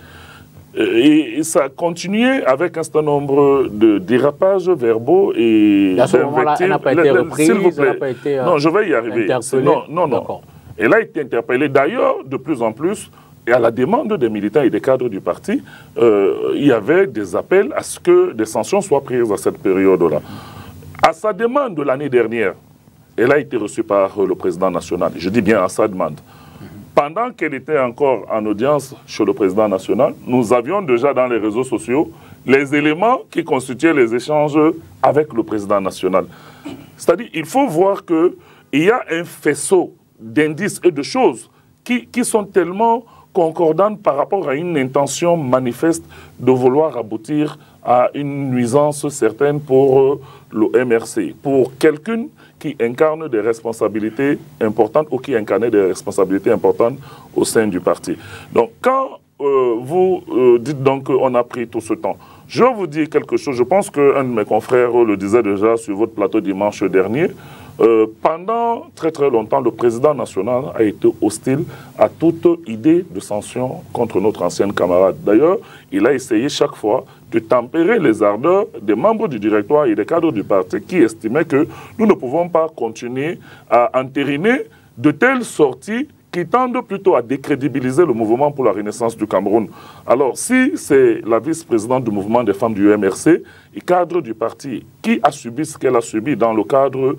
Et ça a continué avec un certain nombre de dérapages verbaux et
à ce moment-là, elle n'a pas été reprise,
s'il vous plaît.
Elle n'a pas été
non, je vais y arriver. Non. Elle a été interpellée. D'ailleurs, de plus en plus, et à la demande des militants et des cadres du parti, il y avait des appels à ce que des sanctions soient prises à cette période-là. À sa demande de l'année dernière, elle a été reçue par le président national. Je dis bien à sa demande. Pendant qu'elle était encore en audience chez le président national, nous avions déjà dans les réseaux sociaux les éléments qui constituaient les échanges avec le président national. C'est-à-dire qu'il faut voir qu'il y a un faisceau d'indices et de choses qui sont tellement concordantes par rapport à une intention manifeste de vouloir aboutir à une nuisance certaine pour le MRC, pour quelqu'un qui incarne des responsabilités importantes ou qui incarnait des responsabilités importantes au sein du parti. Donc, quand vous dites donc qu'on a pris tout ce temps, je vais vous dire quelque chose. Je pense qu'un de mes confrères le disait déjà sur votre plateau dimanche dernier. Pendant très très longtemps, le président national a été hostile à toute idée de sanction contre notre ancienne camarade. D'ailleurs, il a essayé chaque fois de tempérer les ardeurs des membres du directoire et des cadres du parti qui estimaient que nous ne pouvons pas continuer à entériner de telles sorties qui tendent plutôt à décrédibiliser le mouvement pour la Renaissance du Cameroun. Alors, si c'est la vice-présidente du mouvement des femmes du MRC et cadre du parti qui a subi ce qu'elle a subi dans le cadre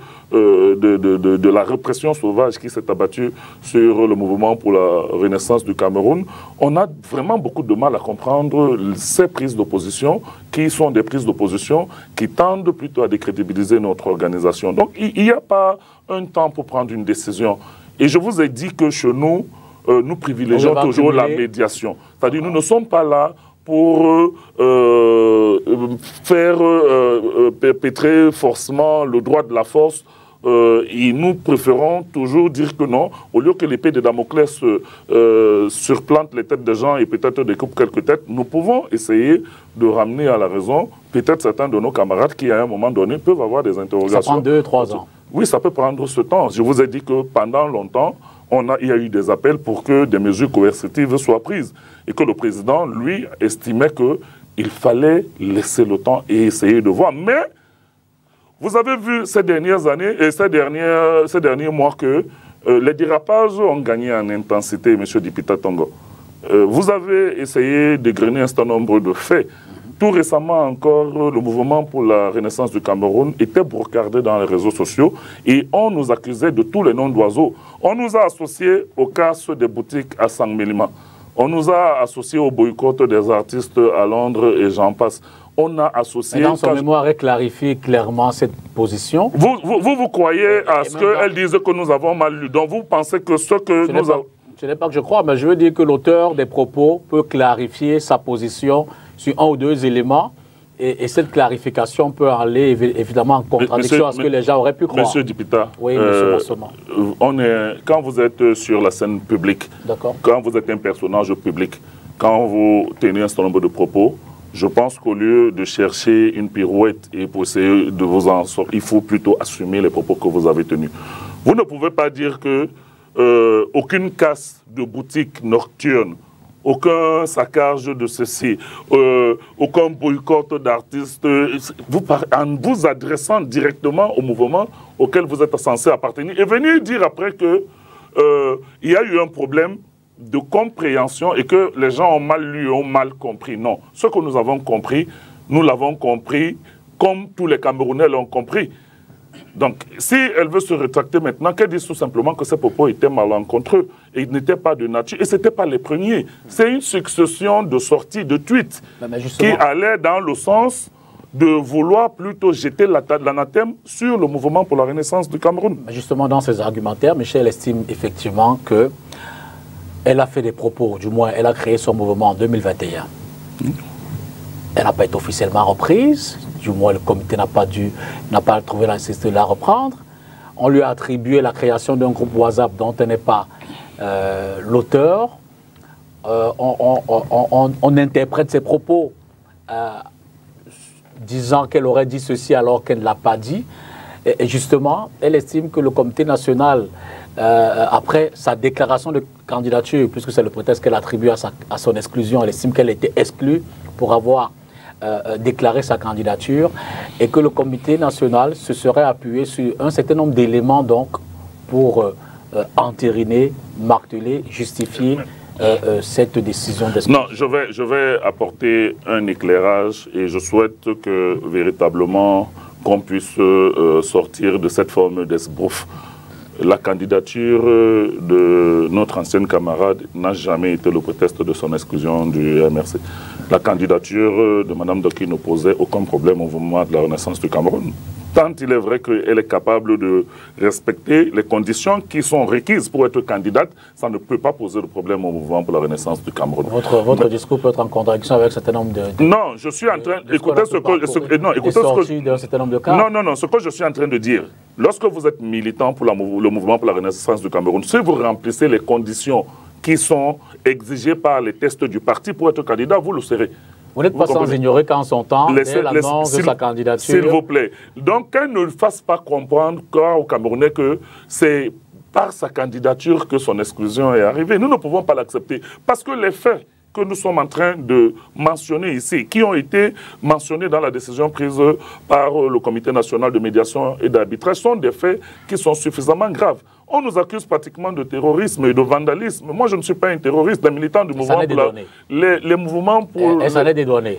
de la répression sauvage qui s'est abattue sur le mouvement pour la Renaissance du Cameroun, on a vraiment beaucoup de mal à comprendre ces prises d'opposition qui sont des prises d'opposition qui tendent plutôt à décrédibiliser notre organisation. Donc, il n'y a pas un temps pour prendre une décision. Et je vous ai dit que chez nous, nous privilégions toujours la médiation. C'est-à-dire nous ne sommes pas là pour faire perpétrer forcément le droit de la force. Et nous préférons toujours dire que non, au lieu que l'épée de Damoclès surplante les têtes des gens et peut-être découpe quelques têtes, nous pouvons essayer de ramener à la raison peut-être certains de nos camarades qui, à un moment donné, peuvent avoir des interrogations.
Ça prend 2-3 ans.
Oui, ça peut prendre ce temps. Je vous ai dit que pendant longtemps, il y a eu des appels pour que des mesures coercitives soient prises. Et que le président, lui, estimait qu'il fallait laisser le temps et essayer de voir. Mais Vous avez vu ces dernières années et ces derniers mois que les dérapages ont gagné en intensité, M. Dipita Tongo. Vous avez essayé d'égrener un certain nombre de faits. Tout récemment encore, le mouvement pour la renaissance du Cameroun était brocardé dans les réseaux sociaux et on nous accusait de tous les noms d'oiseaux. On nous a associés aux casses des boutiques à Sang-Mélima. On nous a associés au boycott des artistes à Londres et j'en passe. On a associé...
Et dans son mémoire, elle clarifie clairement cette position.
Vous croyez à ce qu'elle dise que nous avons mal lu. Donc vous pensez que ce que nous avons...
Ce n'est pas que je crois, mais je veux dire que l'auteur des propos peut clarifier sa position sur un ou deux éléments. Et cette clarification peut aller évidemment en contradiction à ce que les gens auraient pu croire.
Monsieur Dipita,
oui, monsieur Massoma.
Quand vous êtes sur la scène publique, quand vous êtes un personnage public, quand vous tenez un certain nombre de propos, je pense qu'au lieu de chercher une pirouette et pour essayer de vous en sortir, il faut plutôt assumer les propos que vous avez tenus. Vous ne pouvez pas dire que aucune casse de boutique nocturne, aucun saccage de ceci, aucun boycott d'artistes, en vous adressant directement au mouvement auquel vous êtes censé appartenir, et venir dire après que il y a eu un problème de compréhension et que les gens ont mal lu, ont mal compris. Non, ce que nous avons compris, nous l'avons compris comme tous les Camerounais l'ont compris. Donc, si elle veut se rétracter maintenant, qu'elle dise tout simplement que ces propos étaient malencontreux et ils n'étaient pas de nature. Et ce n'étaient pas les premiers. C'est une succession de sorties, de tweets qui allaient dans le sens de vouloir plutôt jeter l'anathème sur le mouvement pour la renaissance du Cameroun.
Mais justement, dans ses argumentaires, Michel estime effectivement qu'elle a fait des propos, du moins elle a créé son mouvement en 2021. Elle n'a pas été officiellement reprise. Du moins, le comité n'a pas trouvé la nécessité de la reprendre. On lui a attribué la création d'un groupe WhatsApp dont elle n'est pas l'auteur. On interprète ses propos disant qu'elle aurait dit ceci alors qu'elle ne l'a pas dit. Et justement, elle estime que le comité national, après sa déclaration de candidature, puisque c'est le prétexte qu'elle attribue à son exclusion, elle estime qu'elle était exclue pour avoir déclarer sa candidature et que le comité national se serait appuyé sur un certain nombre d'éléments donc pour entériner, marteler, justifier cette décision d'exclusion.
Non, je vais apporter un éclairage et je souhaite que véritablement qu'on puisse sortir de cette forme d'esbrouf. La candidature de notre ancienne camarade n'a jamais été le prétexte de son exclusion du MRC. La candidature de Mme Doki ne posait aucun problème au mouvement de la renaissance du Cameroun. Tant il est vrai qu'elle est capable de respecter les conditions qui sont requises pour être candidate, ça ne peut pas poser de problème au mouvement pour la renaissance du Cameroun.
Votre discours peut être en contradiction avec un certain nombre de...
Non, je suis en train... Écoutez ce que... Non, écoutez ce que... Non, ce que je suis en train de dire. Lorsque vous êtes militant pour le mouvement pour la renaissance du Cameroun, si vous remplissez les conditions qui sont exigées par les tests du parti pour être candidat, vous le serez.
Vous n'êtes pas sans ignorer qu'en son temps, dès l'annonce de sa candidature...
S'il vous plaît. Donc, qu'elle ne fasse pas comprendre aux Camerounais que c'est par sa candidature que son exclusion est arrivée. Nous ne pouvons pas l'accepter. Parce que les faits que nous sommes en train de mentionner ici, qui ont été mentionnés dans la décision prise par le Comité national de médiation et d'arbitrage, sont des faits qui sont suffisamment graves. On nous accuse pratiquement de terrorisme et de vandalisme. Moi, je ne suis pas un terroriste, un militant du mouvement pour les mouvements pour...
Et ça n'est des données.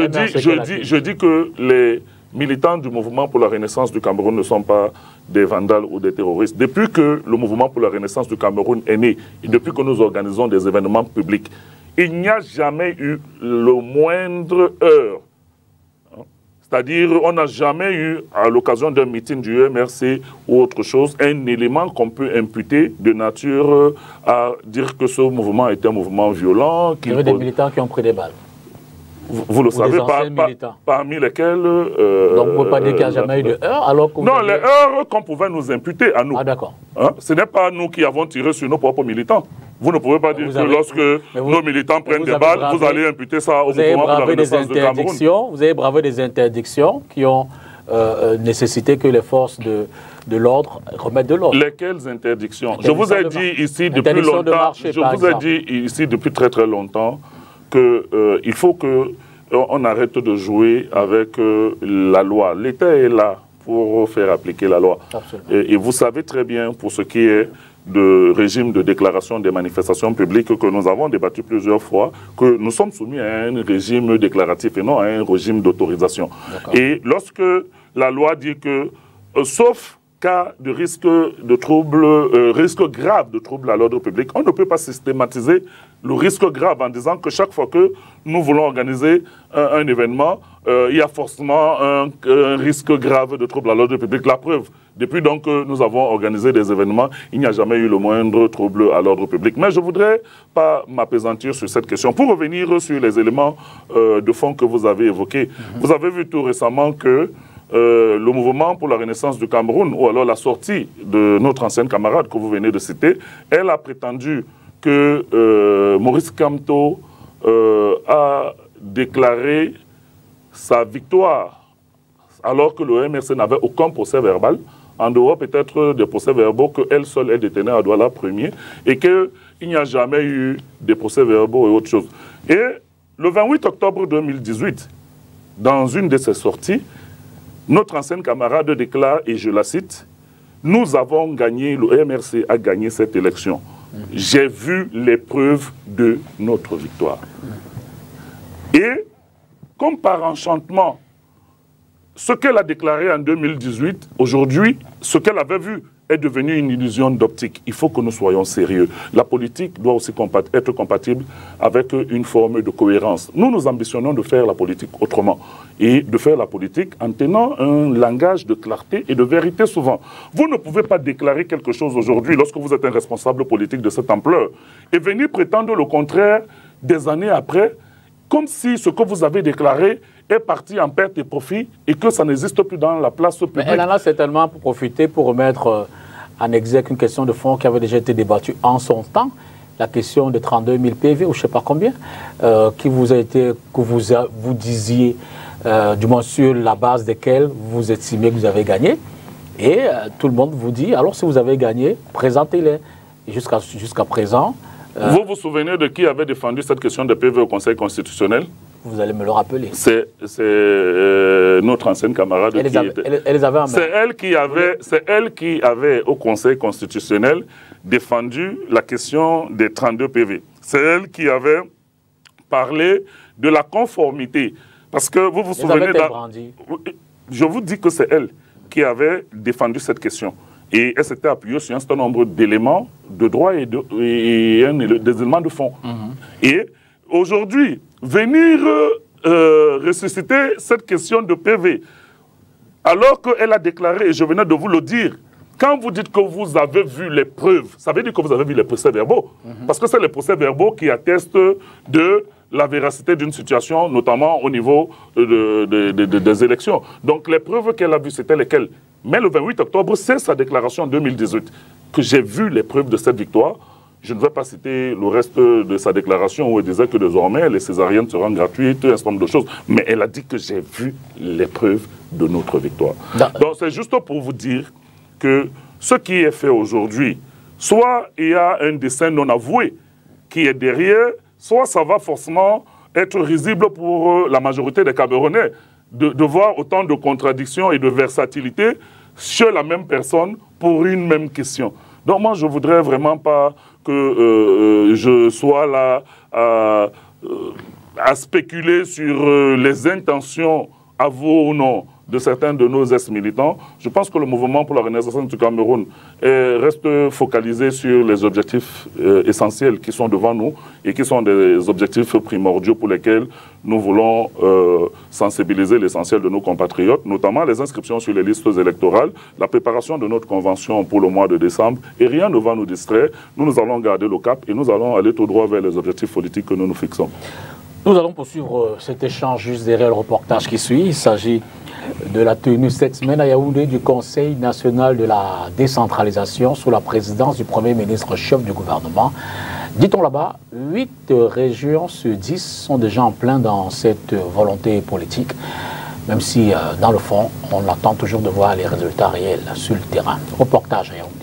Je dis que les militants du mouvement pour la renaissance du Cameroun ne sont pas des vandales ou des terroristes. Depuis que le mouvement pour la renaissance du Cameroun est né, et depuis que nous organisons des événements publics, il n'y a jamais eu le moindre heure. C'est-à-dire, on n'a jamais eu, à l'occasion d'un meeting du MRC ou autre chose, un élément qu'on peut imputer de nature à dire que ce mouvement est un mouvement violent.
Il y avait des militants qui ont pris des balles.
Vous le savez, parmi lesquels...
Donc, vous ne pouvez pas dire qu'il n'y a jamais eu de heurts alors que...
Non, les heurts qu'on pouvait nous imputer à nous.
Ah, d'accord.
Hein? Ce n'est pas nous qui avons tiré sur nos propres militants. Vous ne pouvez pas dire que lorsque nos militants prennent des balles, vous allez imputer ça au mouvement pour la renaissance du Cameroun.
Vous avez bravé des interdictions qui ont nécessité que les forces de l'ordre remettent de l'ordre.
Lesquelles interdictions? Je vous ai dit ici depuis longtemps, je vous ai dit ici depuis très très longtemps qu'il faut qu'on arrête de jouer avec la loi. L'État est là pour faire appliquer la loi. Et vous savez très bien, pour ce qui est de régime de déclaration des manifestations publiques que nous avons débattu plusieurs fois, que nous sommes soumis à un régime déclaratif et non à un régime d'autorisation. Et lorsque la loi dit que, sauf cas de risque de trouble, risque grave de trouble à l'ordre public, on ne peut pas systématiser le risque grave en disant que chaque fois que nous voulons organiser un événement, il y a forcément un risque grave de trouble à l'ordre public. La preuve, depuis donc que nous avons organisé des événements, il n'y a jamais eu le moindre trouble à l'ordre public. Mais je ne voudrais pas m'appesantir sur cette question. Pour revenir sur les éléments de fond que vous avez évoqués, vous avez vu tout récemment que le mouvement pour la renaissance du Cameroun, ou alors la sortie de notre ancienne camarade que vous venez de citer, elle a prétendu que Maurice Kamto a déclaré sa victoire alors que le MRC n'avait aucun procès verbal, en dehors peut-être des procès verbaux qu'elle seule est détenue à Douala premier, et qu'il n'y a jamais eu de procès verbaux et autre chose. Et le 28 octobre 2018, dans une de ses sorties, notre ancienne camarade déclare, et je la cite, « Nous avons gagné, le MRC a gagné cette élection. J'ai vu les preuves de notre victoire. » Et, comme par enchantement, ce qu'elle a déclaré en 2018, aujourd'hui, ce qu'elle avait vu est devenu une illusion d'optique. Il faut que nous soyons sérieux. La politique doit aussi être compatible avec une forme de cohérence. Nous, nous ambitionnons de faire la politique autrement et de faire la politique en tenant un langage de clarté et de vérité souvent. Vous ne pouvez pas déclarer quelque chose aujourd'hui lorsque vous êtes un responsable politique de cette ampleur et venir prétendre le contraire des années après, comme si ce que vous avez déclaré est parti en perte et profit et que ça n'existe plus dans la place publique.
Mais elle en a certainement profité pour remettre en exergue une question de fond qui avait déjà été débattue en son temps, la question de 32 000 PV ou je ne sais pas combien, qui vous a été, que vous disiez, du moins sur la base desquelles vous estimez que vous avez gagné. Et tout le monde vous dit, alors si vous avez gagné, présentez-les. Jusqu'à présent...
vous vous souvenez de qui avait défendu cette question de PV au Conseil constitutionnel?
Vous allez me le rappeler.
C'est notre ancienne camarade qui était... C'est elle qui avait au Conseil constitutionnel défendu la question des 32 PV. C'est elle qui avait parlé de la conformité. Parce que vous vous souvenez... Je vous dis que c'est elle qui avait défendu cette question. Et elle s'était appuyée sur un certain nombre d'éléments de droit et des éléments de fond. Et aujourd'hui, venir ressusciter cette question de PV, alors qu'elle a déclaré, et je venais de vous le dire, quand vous dites que vous avez vu les preuves, ça veut dire que vous avez vu les procès-verbaux. Parce que c'est les procès-verbaux qui attestent de la véracité d'une situation, notamment au niveau des élections. Donc les preuves qu'elle a vues, c'était lesquelles? Mais le 28 octobre, c'est sa déclaration en 2018 que j'ai vu les preuves de cette victoire. Je ne vais pas citer le reste de sa déclaration où elle disait que désormais les césariennes seront gratuites, un certain nombre de choses. Mais elle a dit que j'ai vu les preuves de notre victoire. Donc c'est juste pour vous dire que ce qui est fait aujourd'hui, soit il y a un dessein non avoué qui est derrière, soit ça va forcément être risible pour la majorité des Camerounais de voir autant de contradictions et de versatilité chez la même personne pour une même question. Donc moi, je ne voudrais vraiment pas que je sois là à spéculer sur les intentions, avouées ou non, de certains de nos ex-militants. Je pense que le mouvement pour la renaissance du Cameroun reste focalisé sur les objectifs essentiels qui sont devant nous et qui sont des objectifs primordiaux pour lesquels nous voulons sensibiliser l'essentiel de nos compatriotes, notamment les inscriptions sur les listes électorales, la préparation de notre convention pour le mois de décembre, et rien ne va nous distraire. Nous allons garder le cap et nous allons aller tout droit vers les objectifs politiques que nous nous fixons.
Nous allons poursuivre cet échange juste derrière le reportage qui suit. Il s'agit de la tenue cette semaine à Yaoundé du Conseil national de la décentralisation sous la présidence du Premier ministre chef du gouvernement. Dit-on là-bas, 8 régions sur 10 sont déjà en plein dans cette volonté politique, même si dans le fond, on attend toujours de voir les résultats réels sur le terrain. Reportage à Yaoundé.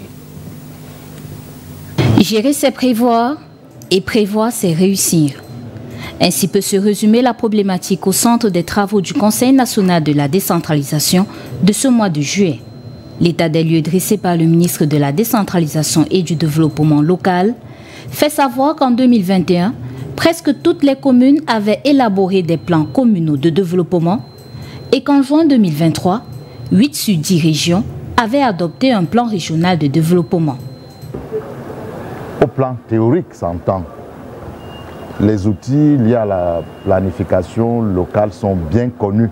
Gérer, c'est prévoir, et prévoir, c'est réussir. Ainsi peut se résumer la problématique au centre des travaux du Conseil national de la décentralisation de ce mois de juillet. L'état des lieux dressé par le ministre de la Décentralisation et du Développement local fait savoir qu'en 2021, presque toutes les communes avaient élaboré des plans communaux de développement et qu'en juin 2023, 8 sur 10 régions avaient adopté un plan régional de développement.
Au plan théorique, s'entend. Les outils liés à la planification locale sont bien connus.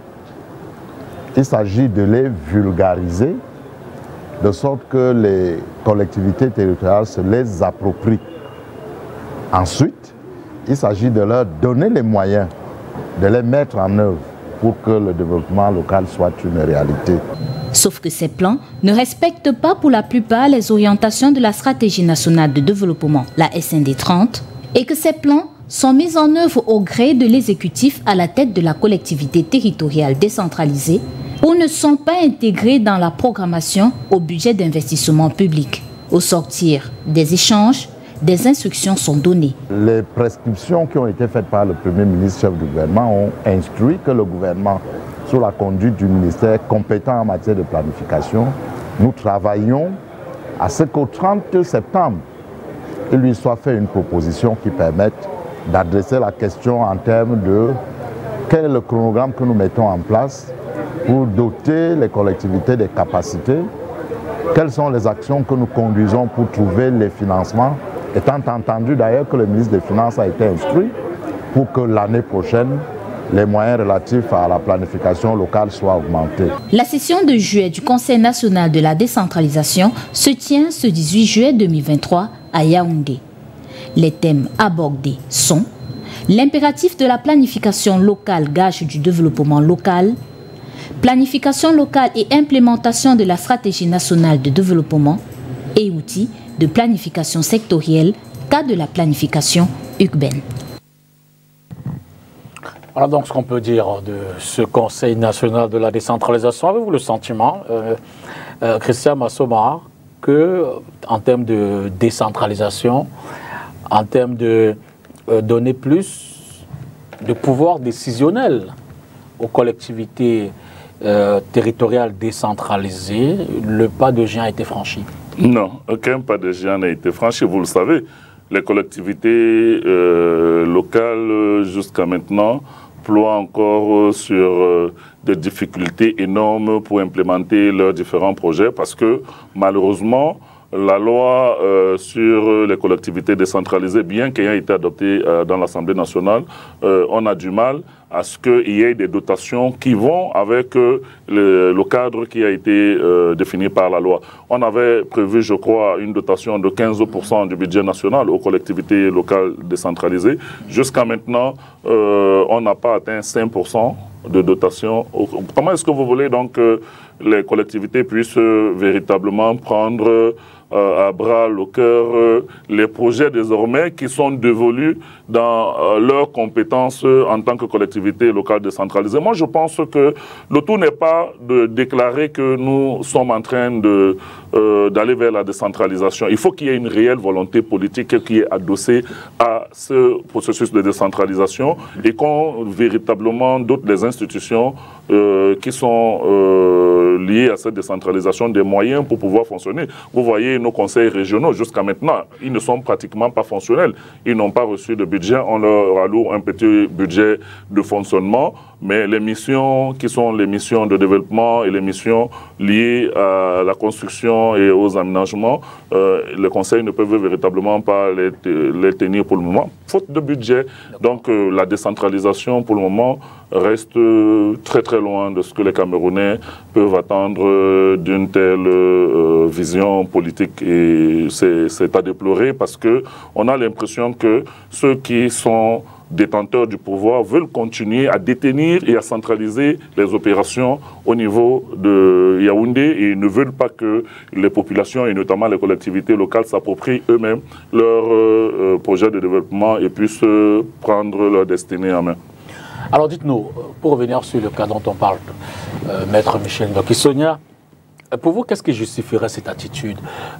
Il s'agit de les vulgariser de sorte que les collectivités territoriales se les approprient. Ensuite, il s'agit de leur donner les moyens, de les mettre en œuvre pour que le développement local soit une réalité.
Sauf que ces plans ne respectent pas pour la plupart les orientations de la Stratégie nationale de développement, la SND 30, et que ces plans sont mis en œuvre au gré de l'exécutif à la tête de la collectivité territoriale décentralisée ou ne sont pas intégrés dans la programmation au budget d'investissement public. Au sortir des échanges, des instructions sont données.
Les prescriptions qui ont été faites par le Premier ministre, chef du gouvernement, ont instruit que le gouvernement, sous la conduite du ministère compétent en matière de planification, nous travaillons à ce qu'au 30 septembre, il lui soit fait une proposition qui permette d'adresser la question en termes de quel est le chronogramme que nous mettons en place pour doter les collectivités des capacités, quelles sont les actions que nous conduisons pour trouver les financements, étant entendu d'ailleurs que le ministre des Finances a été instruit pour que l'année prochaine, les moyens relatifs à la planification locale soient augmentés.
La session de juillet du Conseil national de la décentralisation se tient ce 18 juillet 2023 à Yaoundé. Les thèmes abordés sont l'impératif de la planification locale, gage du développement local, planification locale et implémentation de la stratégie nationale de développement et outils de planification sectorielle, cas de la planification urbaine.
Voilà donc ce qu'on peut dire de ce Conseil national de la décentralisation. Avez-vous le sentiment, Christian Massoma, que en termes de décentralisation, en termes de donner plus de pouvoir décisionnel aux collectivités territoriales décentralisées, le pas de géant a été franchi?
Non, aucun pas de géant n'a été franchi, vous le savez. Les collectivités locales, jusqu'à maintenant, ploient encore sur des difficultés énormes pour implémenter leurs différents projets parce que, malheureusement, la loi sur les collectivités décentralisées, bien qu'ayant été adoptée dans l'Assemblée nationale, on a du mal à ce qu'il y ait des dotations qui vont avec le cadre qui a été défini par la loi. On avait prévu, je crois, une dotation de 15% du budget national aux collectivités locales décentralisées. Jusqu'à maintenant, on n'a pas atteint 5% de dotation. Comment est-ce que vous voulez donc que les collectivités puissent véritablement prendre à bras le cœur les projets désormais qui sont dévolus dans leurs compétences en tant que collectivité locale décentralisée? Moi, je pense que le tout n'est pas de déclarer que nous sommes en train d'aller vers la décentralisation. Il faut qu'il y ait une réelle volonté politique qui est adossée à ce processus de décentralisation et qu'on véritablement dote les institutions qui sont liées à cette décentralisation des moyens pour pouvoir fonctionner. Vous voyez, nos conseils régionaux, jusqu'à maintenant, ils ne sont pratiquement pas fonctionnels. Ils n'ont pas reçu de budget, on leur alloue un petit budget de fonctionnement, mais les missions qui sont les missions de développement et les missions liées à la construction et aux aménagements, les conseils ne peuvent véritablement pas les tenir pour le moment, faute de budget. Donc la décentralisation pour le moment reste très très loin de ce que les Camerounais peuvent attendre d'une telle vision politique, et c'est à déplorer parce qu'on a l'impression que ceux qui sont détenteurs du pouvoir veulent continuer à détenir et à centraliser les opérations au niveau de Yaoundé et ne veulent pas que les populations et notamment les collectivités locales s'approprient eux-mêmes leurs projets de développement et puissent prendre leur destinée en main.
Alors dites-nous, pour revenir sur le cas dont on parle, Maître Michel Ndoki, Sonia, pour vous, qu'est-ce qui justifierait cette attitude?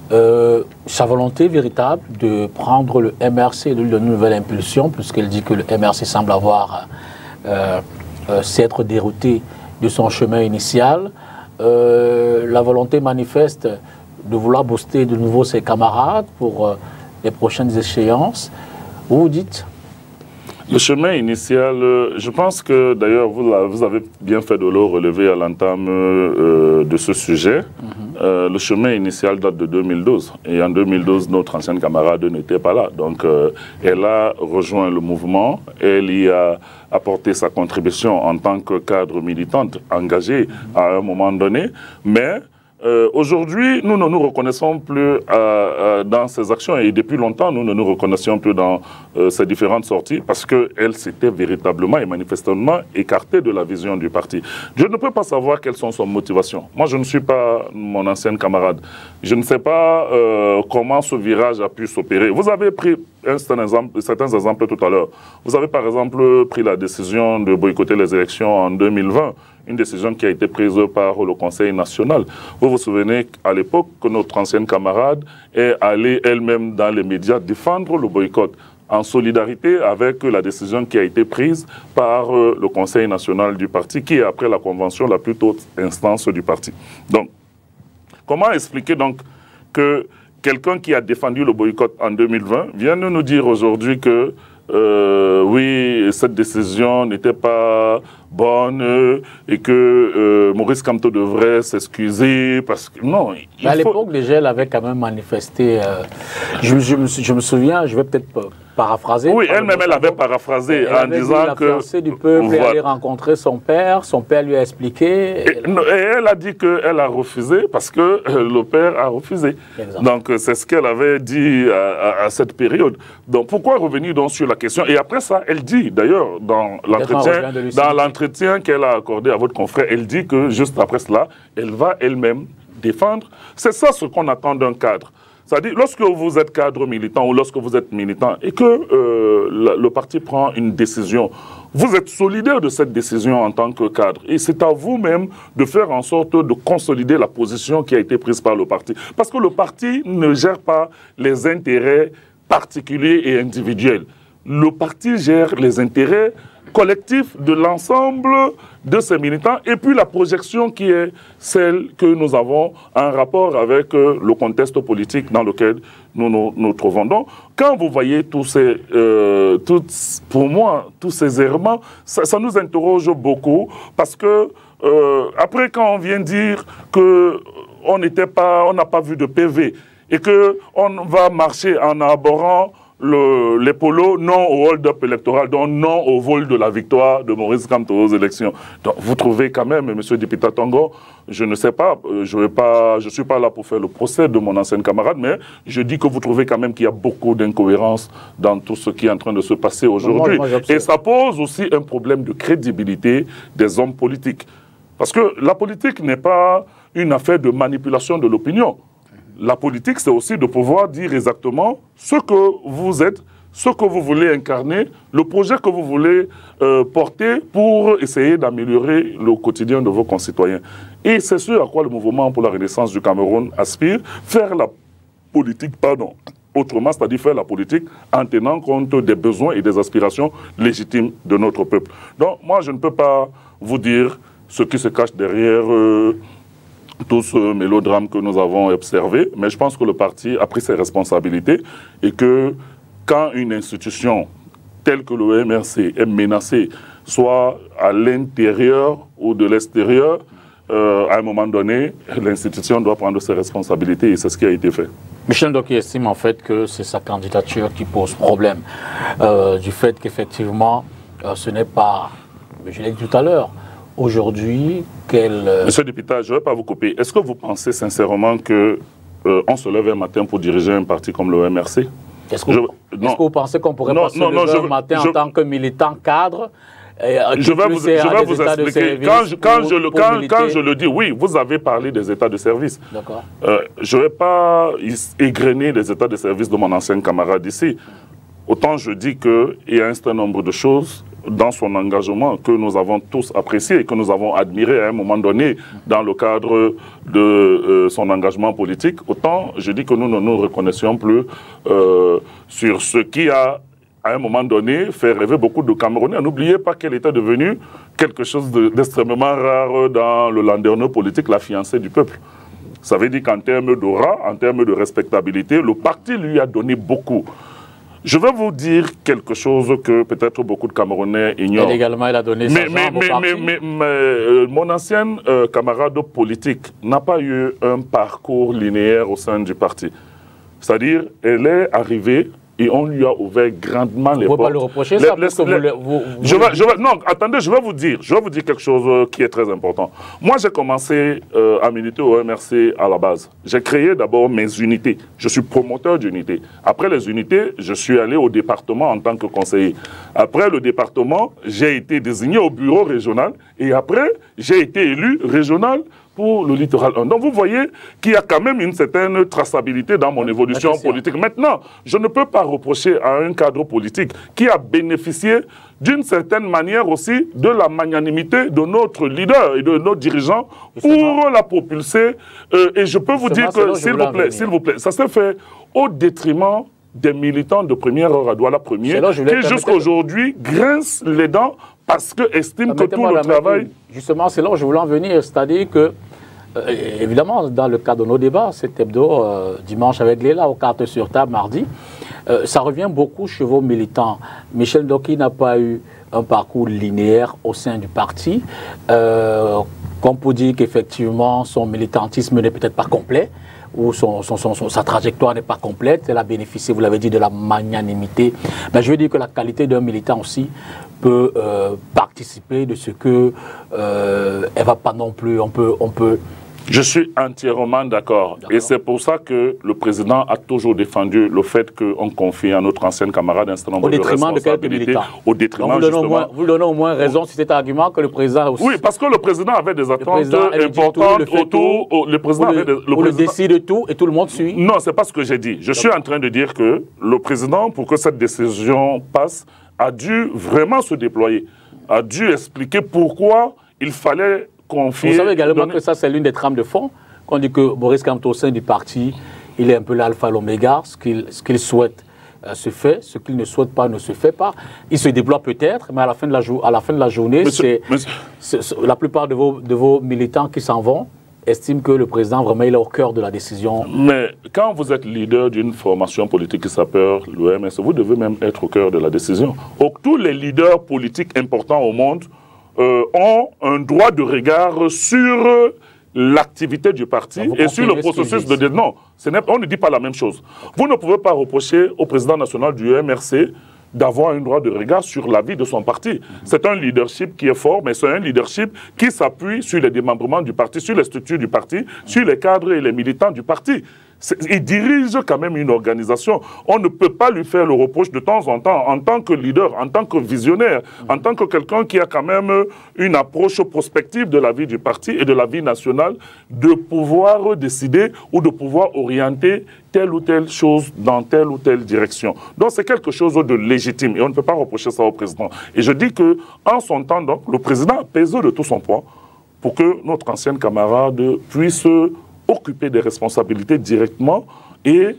Sa volonté véritable de prendre le MRC et de lui donner une nouvelle impulsion, puisqu'elle dit que le MRC semble avoir s'être dérouté de son chemin initial, la volonté manifeste de vouloir booster de nouveau ses camarades pour les prochaines échéances. Vous dites?
Le chemin initial, je pense que d'ailleurs vous avez bien fait de le relever à l'entame de ce sujet. Le chemin initial date de 2012 et en 2012 notre ancienne camarade n'était pas là. Donc elle a rejoint le mouvement, elle y a apporté sa contribution en tant que cadre militante engagée à un moment donné, mais aujourd'hui, nous ne nous reconnaissons plus dans ces actions et depuis longtemps, nous ne nous reconnaissions plus dans ces différentes sorties parce qu'elle s'était véritablement et manifestement écartée de la vision du parti. Je ne peux pas savoir quelles sont ses motivations. Moi, je ne suis pas mon ancienne camarade. Je ne sais pas comment ce virage a pu s'opérer. Vous avez pris certains exemples tout à l'heure. Vous avez par exemple pris la décision de boycotter les élections en 2020. Une décision qui a été prise par le Conseil national. Vous vous souvenez à l'époque que notre ancienne camarade est allée elle-même dans les médias défendre le boycott en solidarité avec la décision qui a été prise par le Conseil national du parti, qui est après la convention la plus haute instance du parti. Donc, comment expliquer donc que quelqu'un qui a défendu le boycott en 2020 vient de nous dire aujourd'hui que oui, cette décision n'était pas bonne et que Maurice Kamto devrait s'excuser parce que non.
À l'époque, déjà, elle avait quand même manifesté. Je me souviens, je vais peut-être paraphraser.
Oui, elle-même, elle avait paraphrasé en disant que
la fiancée du peuple est allée rencontrer son père lui a expliqué.
Et elle a dit qu'elle a refusé parce que le père a refusé. Exactement. Donc c'est ce qu'elle avait dit à cette période. Donc pourquoi revenir donc sur la question? Et après ça, elle dit d'ailleurs dans l'entretien qu'elle a accordé à votre confrère, elle dit que juste après cela, elle va elle-même défendre. C'est ça ce qu'on attend d'un cadre. C'est-à-dire, lorsque vous êtes cadre militant ou lorsque vous êtes militant et que le parti prend une décision, vous êtes solidaire de cette décision en tant que cadre. Et c'est à vous-même de faire en sorte de consolider la position qui a été prise par le parti. Parce que le parti ne gère pas les intérêts particuliers et individuels. Le parti gère les intérêts collectif de l'ensemble de ces militants et puis la projection qui est celle que nous avons en rapport avec le contexte politique dans lequel nous trouvons. Donc, quand vous voyez pour moi, tous ces errements, ça nous interroge beaucoup parce que après quand on vient dire qu'on n'a pas vu de PV et qu'on va marcher en abordant les polos, non au hold-up électoral, donc non au vol de la victoire de Maurice Kamto aux élections. Donc vous trouvez quand même, M. Dipita Tongo, je ne sais pas, je suis pas là pour faire le procès de mon ancienne camarade, mais je dis que vous trouvez quand même qu'il y a beaucoup d'incohérences dans tout ce qui est en train de se passer aujourd'hui. Et ça pose aussi un problème de crédibilité des hommes politiques. Parce que la politique n'est pas une affaire de manipulation de l'opinion. La politique, c'est aussi de pouvoir dire exactement ce que vous êtes, ce que vous voulez incarner, le projet que vous voulez porter pour essayer d'améliorer le quotidien de vos concitoyens. Et c'est ce à quoi le mouvement pour la renaissance du Cameroun aspire, faire la politique, autrement, c'est-à-dire faire la politique en tenant compte des besoins et des aspirations légitimes de notre peuple. Donc, moi, je ne peux pas vous dire ce qui se cache derrière tout ce mélodrame que nous avons observé, mais je pense que le parti a pris ses responsabilités et que quand une institution telle que le MRC est menacée, soit à l'intérieur ou de l'extérieur, à un moment donné, l'institution doit prendre ses responsabilités et c'est ce qui a été fait.
Michel Ndoki estime en fait que c'est sa candidature qui pose problème, du fait qu'effectivement, ce n'est pas, je l'ai dit tout à l'heure, aujourd'hui,
Monsieur Dipita, je ne vais pas vous couper. Est-ce que vous pensez sincèrement qu'on se lève un matin pour diriger un parti comme le MRC?
Est-ce que vous pensez qu'on pourrait pas se lever un matin en tant que militant cadre
je vais vous expliquer. Quand je le dis, oui, vous avez parlé des états de service.
D'accord.
Je ne vais pas égrener les états de service de mon ancien camarade ici. Autant je dis qu'il y a un certain nombre de choses dans son engagement que nous avons tous apprécié et que nous avons admiré à un moment donné dans le cadre de son engagement politique. Autant je dis que nous ne nous reconnaissions plus sur ce qui a à un moment donné, fait rêver beaucoup de Camerounais. N'oubliez pas qu'elle était devenue quelque chose d'extrêmement rare dans le landerneau politique, la fiancée du peuple. Ça veut dire qu'en termes d'aura, en termes de respectabilité, le parti lui a donné beaucoup. Je vais vous dire quelque chose que peut-être beaucoup de Camerounais ignorent.
Et également, il a donné sa jambe au parti.
Mon ancienne camarade politique n'a pas eu un parcours linéaire au sein du parti. C'est-à-dire, elle est arrivée et on lui a ouvert grandement les portes.
Vous ne pouvez pas le reprocher, ça, parce que
non, attendez, je vais vous dire quelque chose qui est très important. Moi, j'ai commencé à militer au MRC à la base. J'ai créé d'abord mes unités. Je suis promoteur d'unités. Après les unités, je suis allé au département en tant que conseiller. Après le département, j'ai été désigné au bureau régional et après, j'ai été élu régional pour le littoral 1. Donc vous voyez qu'il y a quand même une certaine traçabilité dans mon évolution politique. Maintenant, je ne peux pas reprocher à un cadre politique qui a bénéficié d'une certaine manière aussi de la magnanimité de notre leader et de nos dirigeants pour la propulser. Et je peux vous dire que, s'il vous plaît, ça s'est fait au détriment des militants de première heure à Douala Premier, qui jusqu'à aujourd'hui grincent les dents parce qu'ils estiment que tout le travail...
Justement, c'est là où je voulais en venir. C'est-à-dire que, évidemment, dans le cadre de nos débats, cet hebdo, dimanche avec Léla, aux cartes sur table, mardi, ça revient beaucoup chez vos militants. Michel Ndoki n'a pas eu un parcours linéaire au sein du parti. Qu'on peut dire qu'effectivement, son militantisme n'est peut-être pas complet, ou sa trajectoire n'est pas complète. Elle a bénéficié, vous l'avez dit, de la magnanimité. Mais je veux dire que la qualité d'un militant aussi peut participer de ce que elle va pas non plus. On peut.
Je suis entièrement d'accord. Et c'est pour ça que le président a toujours défendu le fait qu'on confie à notre ancienne camarade un certain nombre de responsabilités.
Au détriment de quelques militants.
Au détriment, justement.
Vous donnez au moins raison sur cet argument que le président aussi.
Oui, parce que le président avait des attentes importantes autour. Le président avait
le décide tout et tout le monde suit.
Non, c'est pas ce que j'ai dit. Je suis en train de dire que le président, pour que cette décision passe, a dû vraiment se déployer, a dû expliquer pourquoi il fallait confier...
Vous savez également que ça, c'est l'une des trames de fond, qu'on dit que Boris Kamto, au sein du parti, il est un peu l'alpha et l'oméga, ce qu'il souhaite se fait, ce qu'il ne souhaite pas ne se fait pas. Il se déploie peut-être, mais à la fin de la journée, la plupart de vos militants qui s'en vont estiment que le président, vraiment, il est au cœur de la décision.
Mais quand vous êtes leader d'une formation politique qui s'appelle l'OMS, vous devez même être au cœur de la décision. Tous les leaders politiques importants au monde ont un droit de regard sur l'activité du parti et sur le processus de... Non, on ne dit pas la même chose. Vous ne pouvez pas reprocher au président national du MRC d'avoir un droit de regard sur la vie de son parti. C'est un leadership qui est fort, mais c'est un leadership qui s'appuie sur les démembrements du parti, sur les structures du parti, sur les cadres et les militants du parti. Il dirige quand même une organisation. On ne peut pas lui faire le reproche de temps en temps, en tant que leader, en tant que visionnaire, en tant que quelqu'un qui a quand même une approche prospective de la vie du parti et de la vie nationale, de pouvoir décider ou de pouvoir orienter telle ou telle chose dans telle ou telle direction. Donc c'est quelque chose de légitime et on ne peut pas reprocher ça au président. Et je dis qu'en son temps, donc, le président a pesé de tout son poids pour que notre ancienne camarade puisse occuper des responsabilités directement et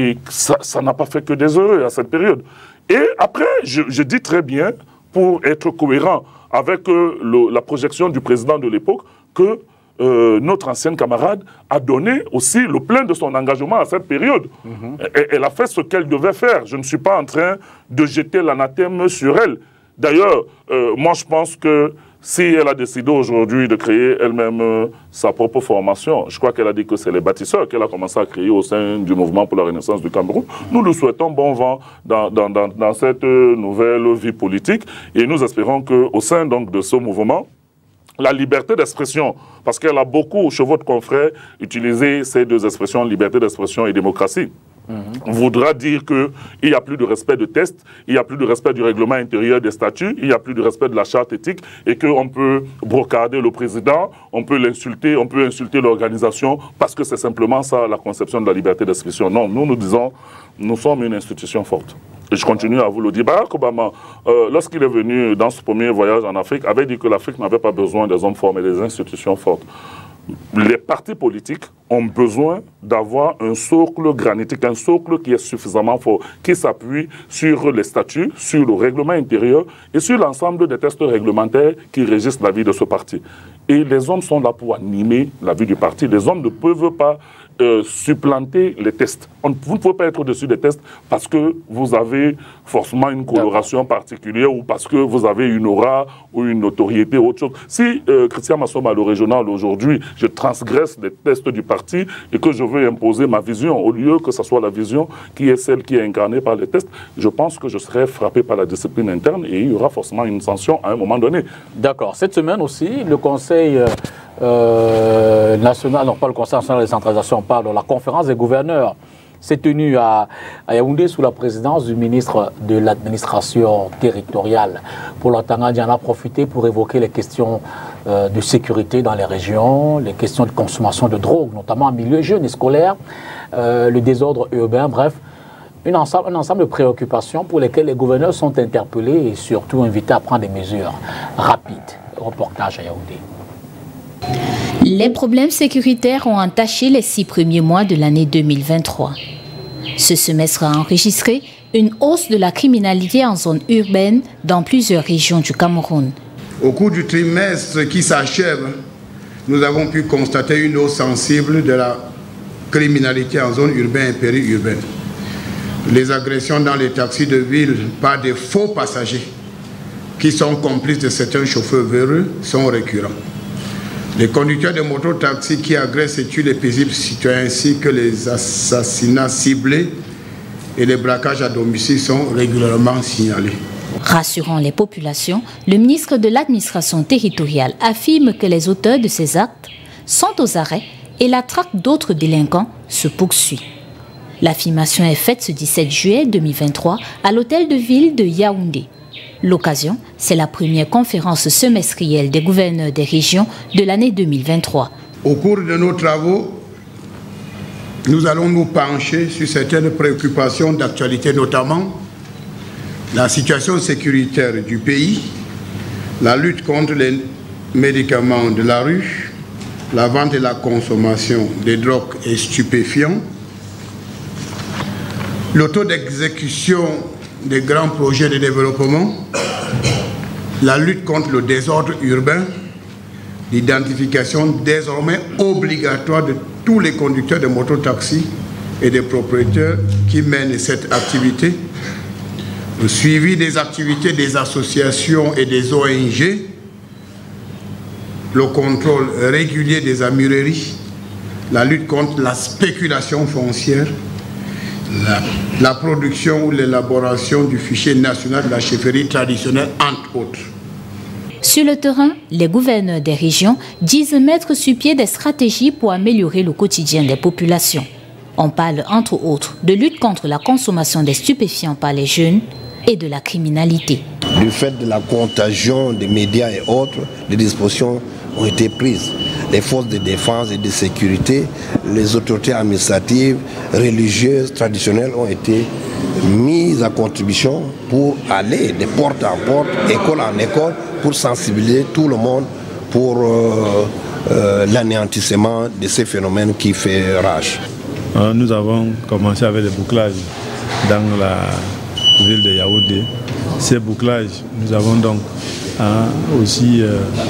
ça n'a pas fait que des heureux à cette période. Et après, je dis très bien, pour être cohérent avec la projection du président de l'époque, que notre ancienne camarade a donné aussi le plein de son engagement à cette période. Elle a fait ce qu'elle devait faire. Je ne suis pas en train de jeter l'anathème sur elle. D'ailleurs, moi je pense que si elle a décidé aujourd'hui de créer elle-même sa propre formation, je crois qu'elle a dit que c'est les bâtisseurs qu'elle a commencé à créer au sein du mouvement pour la renaissance du Cameroun. Nous lui souhaitons bon vent dans cette nouvelle vie politique et nous espérons qu'au sein donc, de ce mouvement, la liberté d'expression, parce qu'elle a beaucoup, chez votre confrère, utilisé ces deux expressions, liberté d'expression et démocratie. Voudra dire qu'il n'y a plus de respect de tests, il n'y a plus de respect du règlement intérieur des statuts, il n'y a plus de respect de la charte éthique et qu'on peut brocarder le président, on peut l'insulter, on peut insulter l'organisation parce que c'est simplement ça la conception de la liberté d'expression. Non, nous disons, nous sommes une institution forte. Et je continue à vous le dire. Barack Obama, lorsqu'il est venu dans ce premier voyage en Afrique, avait dit que l'Afrique n'avait pas besoin des hommes forts mais des institutions fortes. Les partis politiques ont besoin d'avoir un socle granitique, un socle qui est suffisamment fort, qui s'appuie sur les statuts, sur le règlement intérieur et sur l'ensemble des textes réglementaires qui régissent la vie de ce parti. Et les hommes sont là pour animer la vie du parti. Les hommes ne peuvent pas supplanter les tests. Vous ne pouvez pas être au-dessus des tests parce que vous avez forcément une coloration particulière ou parce que vous avez une aura ou une notoriété ou autre chose. Si Christian Massoma, le régional, aujourd'hui, je transgresse les tests du parti et que je veux imposer ma vision, au lieu que ce soit la vision qui est celle qui est incarnée par les tests, je pense que je serai frappé par la discipline interne et il y aura forcément une sanction à un moment donné.
D'accord. Cette semaine aussi, le Conseil national, non pas le Conseil national de décentralisation, on parle de la conférence des gouverneurs, s'est tenue à Yaoundé sous la présidence du ministre de l'administration territoriale. Pour l'Otanga, en a profité pour évoquer les questions de sécurité dans les régions, les questions de consommation de drogue, notamment en milieu jeune et scolaire, le désordre urbain, bref, un ensemble de préoccupations pour lesquelles les gouverneurs sont interpellés et surtout invités à prendre des mesures rapides. Reportage à Yaoundé.
Les problèmes sécuritaires ont entaché les 6 premiers mois de l'année 2023. Ce semestre a enregistré une hausse de la criminalité en zone urbaine dans plusieurs régions du Cameroun.
Au cours du trimestre qui s'achève, nous avons pu constater une hausse sensible de la criminalité en zone urbaine et périurbaine. Les agressions dans les taxis de ville par des faux passagers qui sont complices de certains chauffeurs véreux sont récurrents. Les conducteurs de moto-taxis qui agressent et tuent les paisibles citoyens ainsi que les assassinats ciblés et les braquages à domicile sont régulièrement signalés.
Rassurant les populations, le ministre de l'administration territoriale affirme que les auteurs de ces actes sont aux arrêts et la traque d'autres délinquants se poursuit. L'affirmation est faite ce 17 juillet 2023 à l'hôtel de ville de Yaoundé. L'occasion, c'est la première conférence semestrielle des gouverneurs des régions de l'année 2023.
Au cours de nos travaux, nous allons nous pencher sur certaines préoccupations d'actualité, notamment la situation sécuritaire du pays, la lutte contre les médicaments de la rue, la vente et la consommation des drogues et stupéfiants, le taux d'exécution des grands projets de développement, la lutte contre le désordre urbain, l'identification désormais obligatoire de tous les conducteurs de mototaxis et des propriétaires qui mènent cette activité, le suivi des activités des associations et des ONG, le contrôle régulier des amureries, la lutte contre la spéculation foncière, la production ou l'élaboration du fichier national de la chefferie traditionnelle, entre autres.
Sur le terrain, les gouverneurs des régions disent mettre sur pied des stratégies pour améliorer le quotidien des populations. On parle entre autres de lutte contre la consommation des stupéfiants par les jeunes et de la criminalité.
Du fait de la contagion des médias et autres, des dispositions ont été prises. Les forces de défense et de sécurité, les autorités administratives, religieuses, traditionnelles ont été mises à contribution pour aller de porte en porte, école en école, pour sensibiliser tout le monde pour l'anéantissement de ces phénomènes qui fait rage.
Nous avons commencé avec des bouclages dans la ville de Yaoundé. Ces bouclages, nous avons donc aussi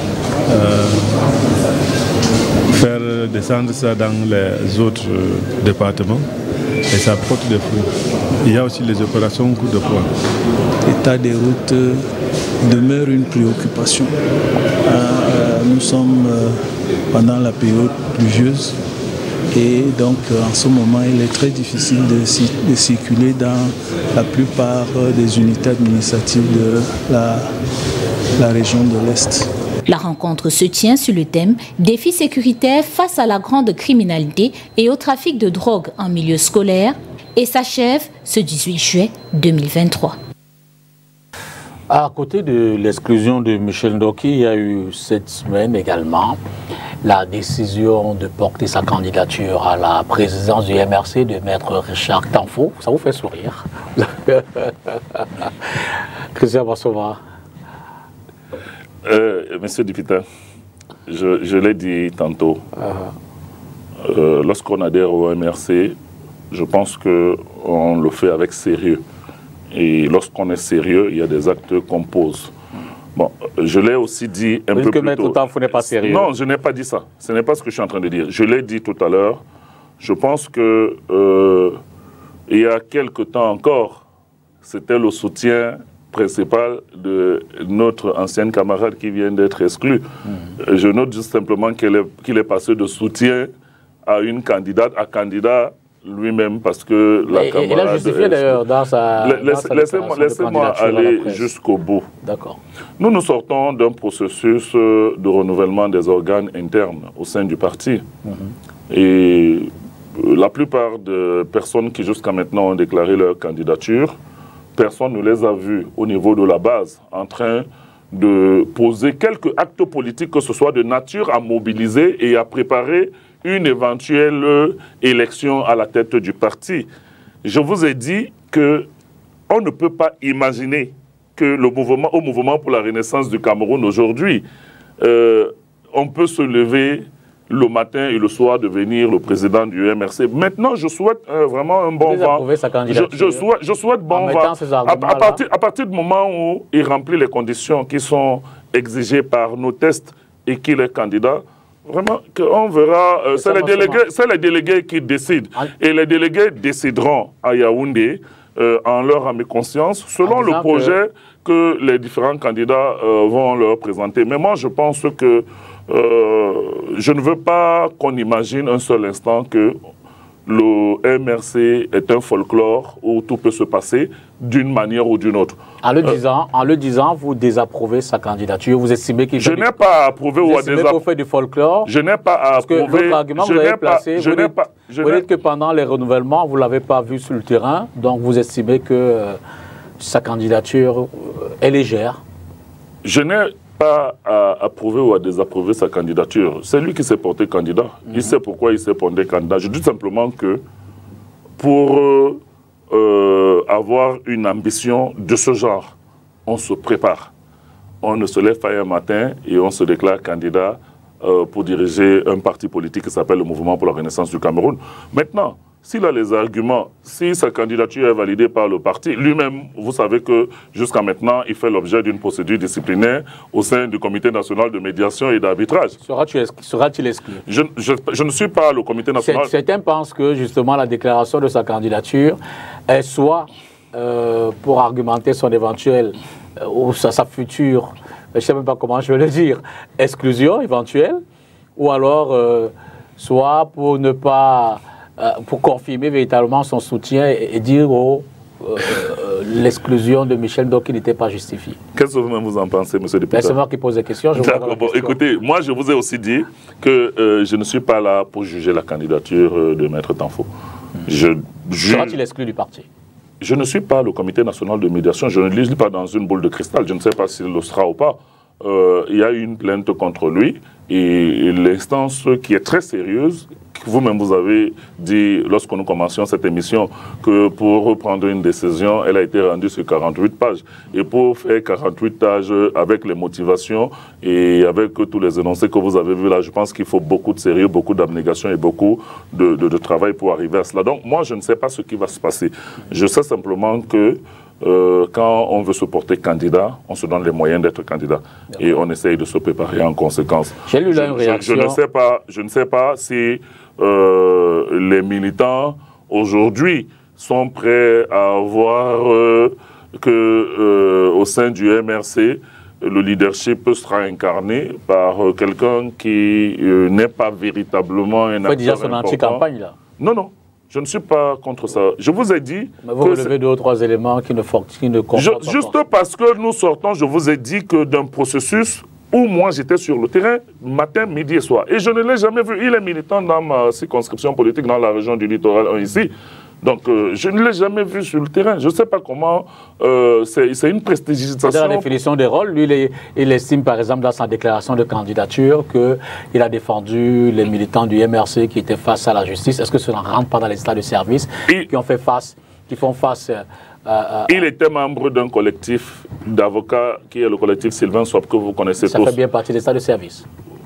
faire descendre ça dans les autres départements et ça porte des fruits. Il y a aussi les opérations coup de poing.
L'état des routes demeure une préoccupation. Nous sommes pendant la période pluvieuse et donc en ce moment il est très difficile de circuler dans la plupart des unités administratives de la région de l'Est.
La rencontre se tient sur le thème « Défis sécuritaires face à la grande criminalité et au trafic de drogue en milieu scolaire » et s'achève ce 18 juillet 2023.
À côté de l'exclusion de Michel Ndoki, il y a eu cette semaine également la décision de porter sa candidature à la présidence du MRC de Maître Richard Tanfo. Ça vous fait sourire. Christian Massoma.
Monsieur le député, je l'ai dit tantôt, lorsqu'on adhère au MRC, je pense qu'on le fait avec sérieux. Et lorsqu'on est sérieux, il y a des actes qu'on pose. Bon, je l'ai aussi dit un peu plus tôt.
Maître Tanfo n'est pas sérieux.
Non, je n'ai pas dit ça. Ce n'est pas ce que je suis en train de dire. Je l'ai dit tout à l'heure. Je pense que il y a quelque temps encore, c'était le soutien principal de notre ancienne camarade qui vient d'être exclue. Je note juste simplement qu'il est passé de soutien à une candidate, à candidat lui-même, parce que la camarade...
Il a justifié d'ailleurs dans sa
Laissez-moi aller jusqu'au bout.
D'accord.
Nous sortons d'un processus de renouvellement des organes internes au sein du parti. Et la plupart des personnes qui jusqu'à maintenant ont déclaré leur candidature, personne ne les a vus au niveau de la base en train de poser quelques actes politiques, que ce soit de nature à mobiliser et à préparer une éventuelle élection à la tête du parti. Je vous ai dit qu'on ne peut pas imaginer que au mouvement pour la renaissance du Cameroun aujourd'hui, on peut se lever le matin et le soir devenir le président du MRC. Maintenant, je souhaite vraiment un bon vent. Je souhaite bon vent. À partir du moment où il remplit les conditions qui sont exigées par nos tests et qu'il est candidat, vraiment, on verra. C'est les délégués qui décident. Et les délégués décideront à Yaoundé, en leur âme et conscience, selon le projet que les différents candidats vont leur présenter. Mais moi, je pense que je ne veux pas qu'on imagine un seul instant que le MRC est un folklore où tout peut se passer d'une manière ou d'une autre.
En le disant, vous désapprouvez sa candidature, vous estimez qu'il fait...
Je n'ai pas approuvé ou à
désapprouver du folklore.
Je n'ai pas approuvé...
Parce que l'autre argument que vous avez placé, vous dites que pendant les renouvellements, vous ne l'avez pas vu sur le terrain, donc vous estimez que sa candidature est légère.
Je n'ai pas à approuver ou à désapprouver sa candidature. C'est lui qui s'est porté candidat. Il sait pourquoi il s'est porté candidat. Je dis simplement que pour avoir une ambition de ce genre, on se prépare. On ne se lève pas un matin et on se déclare candidat pour diriger un parti politique qui s'appelle le Mouvement pour la Renaissance du Cameroun. Maintenant, s'il a les arguments, si sa candidature est validée par le parti, lui-même, vous savez que jusqu'à maintenant, il fait l'objet d'une procédure disciplinaire au sein du Comité national de médiation et d'arbitrage.
Sera-t-il exclu?
Je ne suis pas le Comité national...
Certains pensent que justement la déclaration de sa candidature est soit pour argumenter son éventuel ou sa future, je ne sais même pas comment je vais le dire, exclusion éventuelle, ou alors soit pour ne pas... pour confirmer véritablement son soutien et dire l'exclusion de Michel Ndoki qui n'était pas justifiée.
Qu'est-ce que vous en pensez, monsieur le député?
C'est moi qui pose des questions.
D'accord, bon, écoutez, moi je vous ai aussi dit que je ne suis pas là pour juger la candidature de Maître Tanfo.
Sera-t-il exclu du parti?
Je ne suis pas le Comité national de médiation, je ne lis pas dans une boule de cristal, je ne sais pas s'il le sera ou pas. Il y a eu une plainte contre lui et l'instance qui est très sérieuse, vous-même vous avez dit lorsque nous commencions cette émission que pour prendre une décision, elle a été rendue sur 48 pages. Et pour faire 48 pages avec les motivations et avec tous les énoncés que vous avez vus là, je pense qu'il faut beaucoup de sérieux, beaucoup d'abnégation et beaucoup de travail pour arriver à cela. Donc moi, je ne sais pas ce qui va se passer. Je sais simplement que quand on veut se porter candidat, on se donne les moyens d'être candidat. Et on essaye de se préparer en conséquence.
J'ai lu là une réaction.
Je ne sais pas si les militants aujourd'hui sont prêts à voir qu'au sein du MRC, le leadership sera incarné par quelqu'un qui n'est pas véritablement un acteur
déjà son anti-campagne là.
Non, non. Je ne suis pas contre ça. Je vous ai dit...
Mais vous relevez 2 ou 3 éléments qui ne confortent pas.
Juste parce que nous sortons, je vous ai dit que d'un processus où moi j'étais sur le terrain, matin, midi et soir. Et je ne l'ai jamais vu. Il est militant dans ma circonscription politique dans la région du littoral 1 ici. Donc je ne l'ai jamais vu sur le terrain. Je ne sais pas comment... c'est une prestigitation.
Dans la définition des rôles, lui, il estime par exemple dans sa déclaration de candidature qu'il a défendu les militants du MRC qui étaient face à la justice. Est-ce que cela ne rentre pas dans l'état de service qui font face...
Il était membre d'un collectif d'avocats qui est le collectif Sylvain Swap que vous connaissez tous.
Ça fait bien partie de l'état de service.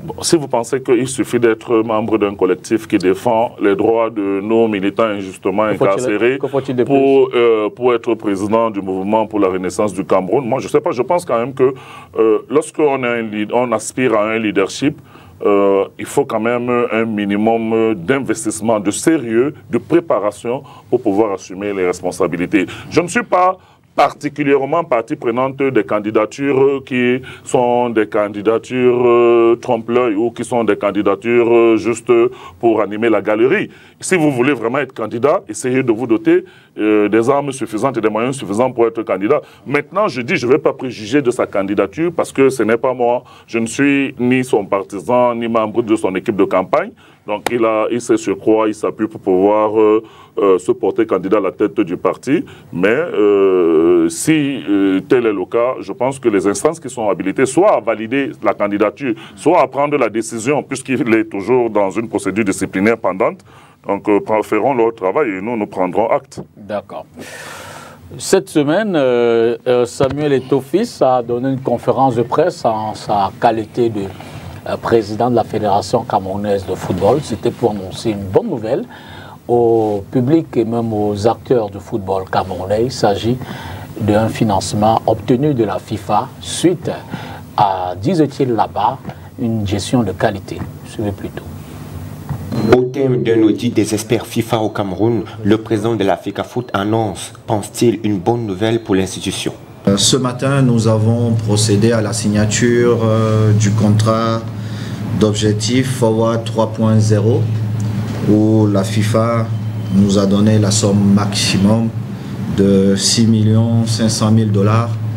Bon, si vous pensez qu'il suffit d'être membre d'un collectif qui défend les droits de nos militants injustement incarcérés pour être président du mouvement pour la renaissance du Cameroun, moi je ne sais pas, je pense quand même que lorsqu'on aspire à un leadership, il faut quand même un minimum d'investissement, de sérieux, de préparation pour pouvoir assumer les responsabilités. Je ne suis pas particulièrement partie prenante des candidatures qui sont des candidatures trompe-l'œil ou qui sont des candidatures juste pour animer la galerie. Si vous voulez vraiment être candidat, essayez de vous doter des armes suffisantes et des moyens suffisants pour être candidat. Maintenant, je dis, je ne vais pas préjuger de sa candidature parce que ce n'est pas moi. Je ne suis ni son partisan, ni membre de son équipe de campagne. Donc, il sait sur quoi il s'appuie pour pouvoir se porter candidat à la tête du parti. Mais si tel est le cas, je pense que les instances qui sont habilitées, soit à valider la candidature, soit à prendre la décision, puisqu'il est toujours dans une procédure disciplinaire pendante, donc feront leur travail et nous prendrons acte. D'accord.
Cette semaine, Samuel Eto'o-Fils a donné une conférence de presse en sa qualité de président de la Fédération camerounaise de football. C'était pour annoncer une bonne nouvelle au public et même aux acteurs du football camerounais. Il s'agit d'un financement obtenu de la FIFA suite à, disait-il là-bas, une gestion de qualité. Suivez plutôt.
Au terme d'un audit des experts FIFA au Cameroun, le président de la FECAFOOT annonce, pense-t-il, une bonne nouvelle pour l'institution.
Ce matin, nous avons procédé à la signature du contrat d'objectif Forward 3.0 où la FIFA nous a donné la somme maximum de 6 500 000 $,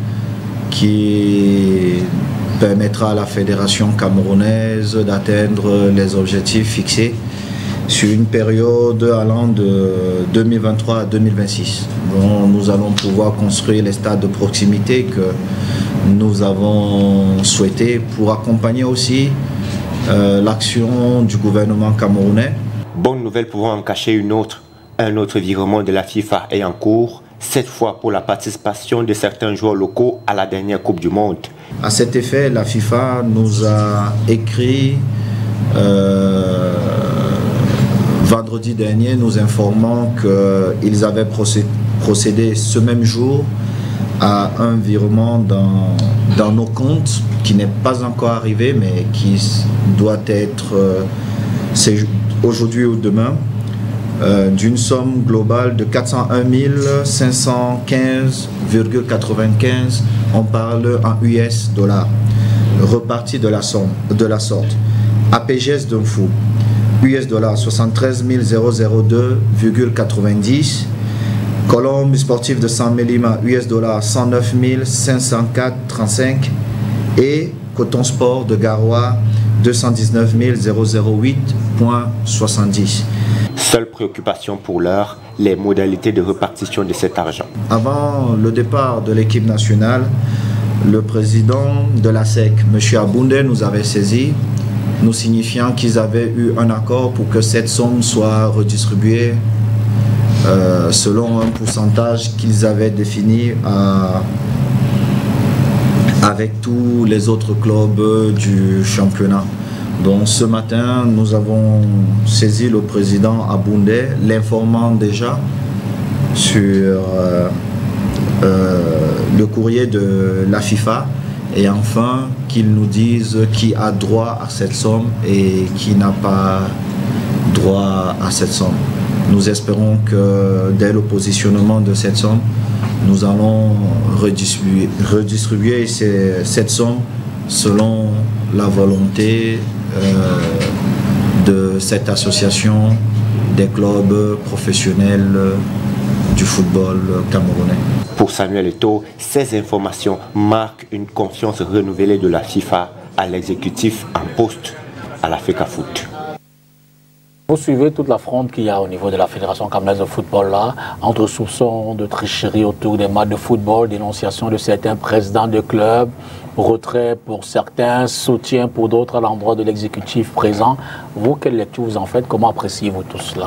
qui permettra à la Fédération camerounaise d'atteindre les objectifs fixés sur une période allant de 2023 à 2026. Donc, nous allons pouvoir construire les stades de proximité que nous avons souhaité pour accompagner aussi l'action du gouvernement camerounais.
Bonne nouvelle pouvant en cacher une autre. Un autre virement de la FIFA est en cours, cette fois pour la participation de certains joueurs locaux à la dernière Coupe du Monde.
À cet effet, la FIFA nous a écrit vendredi dernier, nous informant qu'ils avaient procédé ce même jour à un virement dans nos comptes qui n'est pas encore arrivé mais qui doit être aujourd'hui ou demain, d'une somme globale de 401 515,95. On parle en US dollars, reparti de la sorte. APGS d'un fou, US dollars 73 002,90. Colombe sportif de San Melima, US dollars 109 504,35. Et Coton Sport de Garoua, 219 008,70.
Seule préoccupation pour l'heure, les modalités de répartition de cet argent.
Avant le départ de l'équipe nationale, le président de la SEC, M. Aboundé, nous avait saisi, nous signifiant qu'ils avaient eu un accord pour que cette somme soit redistribuée selon un pourcentage qu'ils avaient défini avec tous les autres clubs du championnat. Donc ce matin, nous avons saisi le président Aboundé, l'informant déjà sur le courrier de la FIFA et enfin qu'il nous dise qui a droit à cette somme et qui n'a pas droit à cette somme. Nous espérons que dès le positionnement de cette somme, nous allons redistribuer cette somme selon la volonté de cette association des clubs professionnels du football camerounais.
Pour Samuel Eto'o, ces informations marquent une confiance renouvelée de la FIFA à l'exécutif en poste à la FECAFOOT.
Vous suivez toute la fronde qu'il y a au niveau de la Fédération camerounaise de football là, entre soupçons de tricherie autour des matchs de football, dénonciation de certains présidents de clubs, retrait pour certains, soutien pour d'autres à l'endroit de l'exécutif présent. Vous, quelle lecture vous en faites? Comment appréciez-vous tout cela?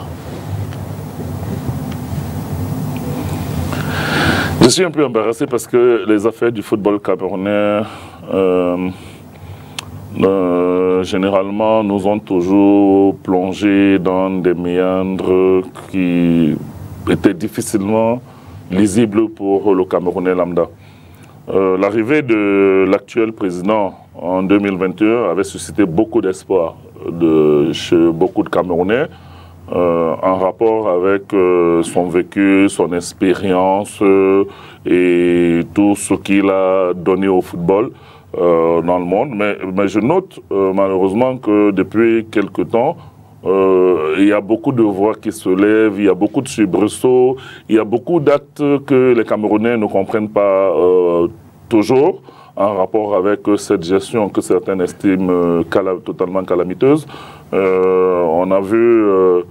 Je suis un peu embarrassé parce que les affaires du football camerounais généralement, nous ont toujours plongé dans des méandres qui étaient difficilement lisibles pour le Camerounais lambda. L'arrivée de l'actuel président en 2021 avait suscité beaucoup d'espoir chez beaucoup de Camerounais en rapport avec son vécu, son expérience et tout ce qu'il a donné au football dans le monde. Mais je note malheureusement que depuis quelque temps, il y a beaucoup de voix qui se lèvent, il y a beaucoup de soubresauts, il y a beaucoup d'actes que les Camerounais ne comprennent pas toujours en rapport avec cette gestion que certains estiment totalement calamiteuse. On a vu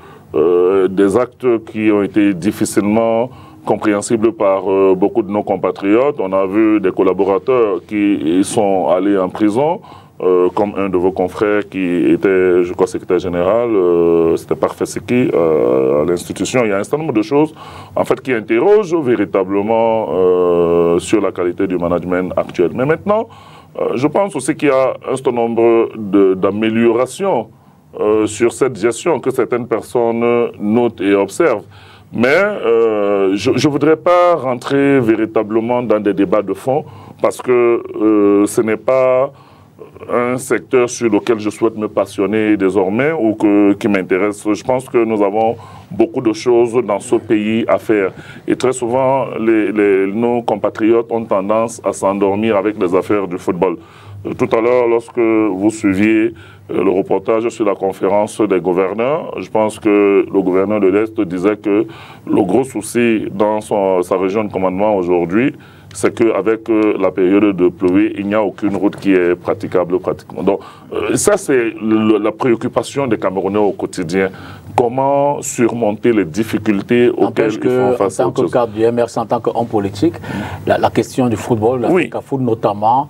des actes qui ont été difficilement compréhensibles par beaucoup de nos compatriotes. On a vu des collaborateurs qui sont allés en prison, comme un de vos confrères qui était, je crois, secrétaire général, c'était Parfait Seki à l'institution. Il y a un certain nombre de choses en fait, qui interrogent véritablement sur la qualité du management actuel. Mais maintenant, je pense aussi qu'il y a un certain nombre d'améliorations sur cette gestion que certaines personnes notent et observent. Mais je ne voudrais pas rentrer véritablement dans des débats de fond parce que ce n'est pas un secteur sur lequel je souhaite me passionner désormais ou qui m'intéresse. Je pense que nous avons beaucoup de choses dans ce pays à faire. Et très souvent, nos compatriotes ont tendance à s'endormir avec les affaires du football. Tout à l'heure, lorsque vous suiviez le reportage sur la conférence des gouverneurs, je pense que le gouverneur de l'Est disait que le gros souci dans sa région de commandement aujourd'hui, c'est qu'avec la période de pluie, il n'y a aucune route qui est praticable pratiquement. Donc ça, c'est la préoccupation des Camerounais au quotidien. Comment surmonter les difficultés auxquelles ils font face
en tant que cadre du MRC, en tant qu'homme politique, la question du football, l'Africa Foot notamment,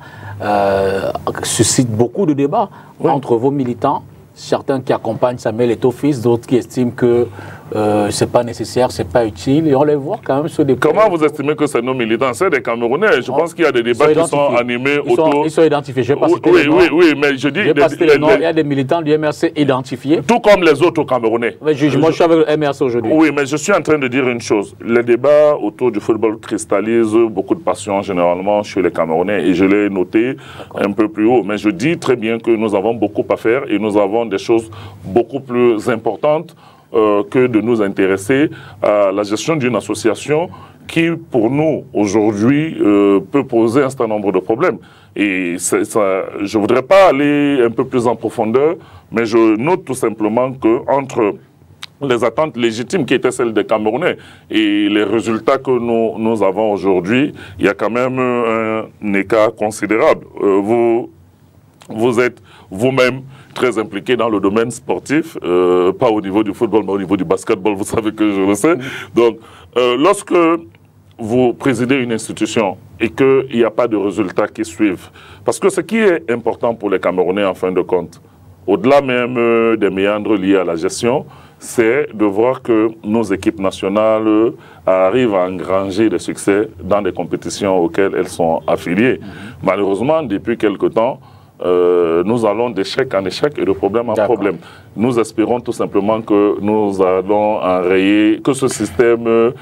suscite beaucoup de débats entre vos militants. Certains qui accompagnent Samuel Eto'o-Fils, d'autres qui estiment que ce n'est pas nécessaire, ce n'est pas utile. Et on les voit quand même se déplacer.
Comment vous estimez que c'est nos militants? C'est des Camerounais. Je pense qu'il y a des débats qui sont animés autour...
Ils sont identifiés. Je ne vais pas citer les noms.
Oui, mais je dis...
Il y a des militants du MRC identifiés.
Tout comme les autres Camerounais.
Mais moi, je suis avec le MRC aujourd'hui.
Oui, mais je suis en train de dire une chose. Les débats autour du football cristallisent beaucoup de passion généralement chez les Camerounais. Et je l'ai noté un peu plus haut. Mais je dis très bien que nous avons beaucoup à faire et nous avons des choses beaucoup plus importantes que de nous intéresser à la gestion d'une association qui, pour nous, aujourd'hui, peut poser un certain nombre de problèmes. Et je ne voudrais pas aller un peu plus en profondeur, mais je note tout simplement qu'entre les attentes légitimes qui étaient celles des Camerounais et les résultats que nous avons aujourd'hui, il y a quand même un écart considérable. Vous êtes vous-même très impliqué dans le domaine sportif, pas au niveau du football, mais au niveau du basketball, vous savez que je le sais. Donc, lorsque vous présidez une institution et qu'il n'y a pas de résultats qui suivent, parce que ce qui est important pour les Camerounais en fin de compte, au-delà même des méandres liés à la gestion, c'est de voir que nos équipes nationales arrivent à engranger des succès dans des compétitions auxquelles elles sont affiliées. Malheureusement, depuis quelque temps, nous allons d'échec en échec et de problème en problème. Nous espérons tout simplement que nous allons enrayer, que ce système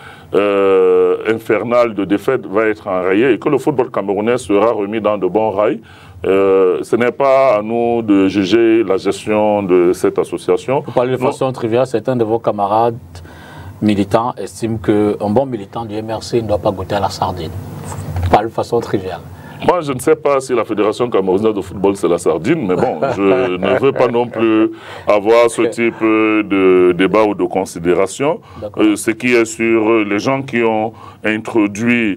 infernal de défaite va être enrayé et que le football camerounais sera remis dans de bons rails. Ce n'est pas à nous de juger la gestion de cette association.
Vous parlez de façon triviale, certains de vos camarades militants estiment qu'un bon militant du MRC ne doit pas goûter à la sardine. Vous parlez de façon triviale.
Moi, je ne sais pas si la Fédération camerounaise de football, c'est la sardine, mais bon, je ne veux pas non plus avoir ce type de débat ou de considération. Ce qui est sur les gens qui ont introduit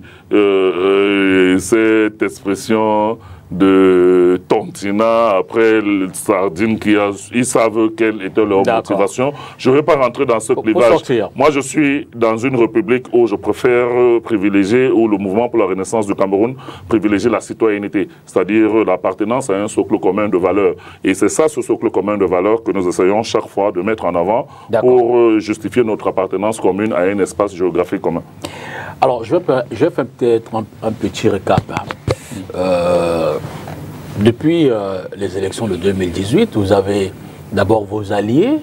cette expression de tontina après le sardine, ils savent quelle était leur motivation. Je ne vais pas rentrer dans ce clivage. Moi, je suis dans une république où je préfère privilégier, où le mouvement pour la renaissance du Cameroun privilégie la citoyenneté, c'est-à-dire l'appartenance à un socle commun de valeurs. Et c'est ça, ce socle commun de valeurs que nous essayons chaque fois de mettre en avant pour justifier notre appartenance commune à un espace géographique commun.
Alors, je vais faire peut-être un petit récap. Depuis les élections de 2018, vous avez d'abord vos alliés,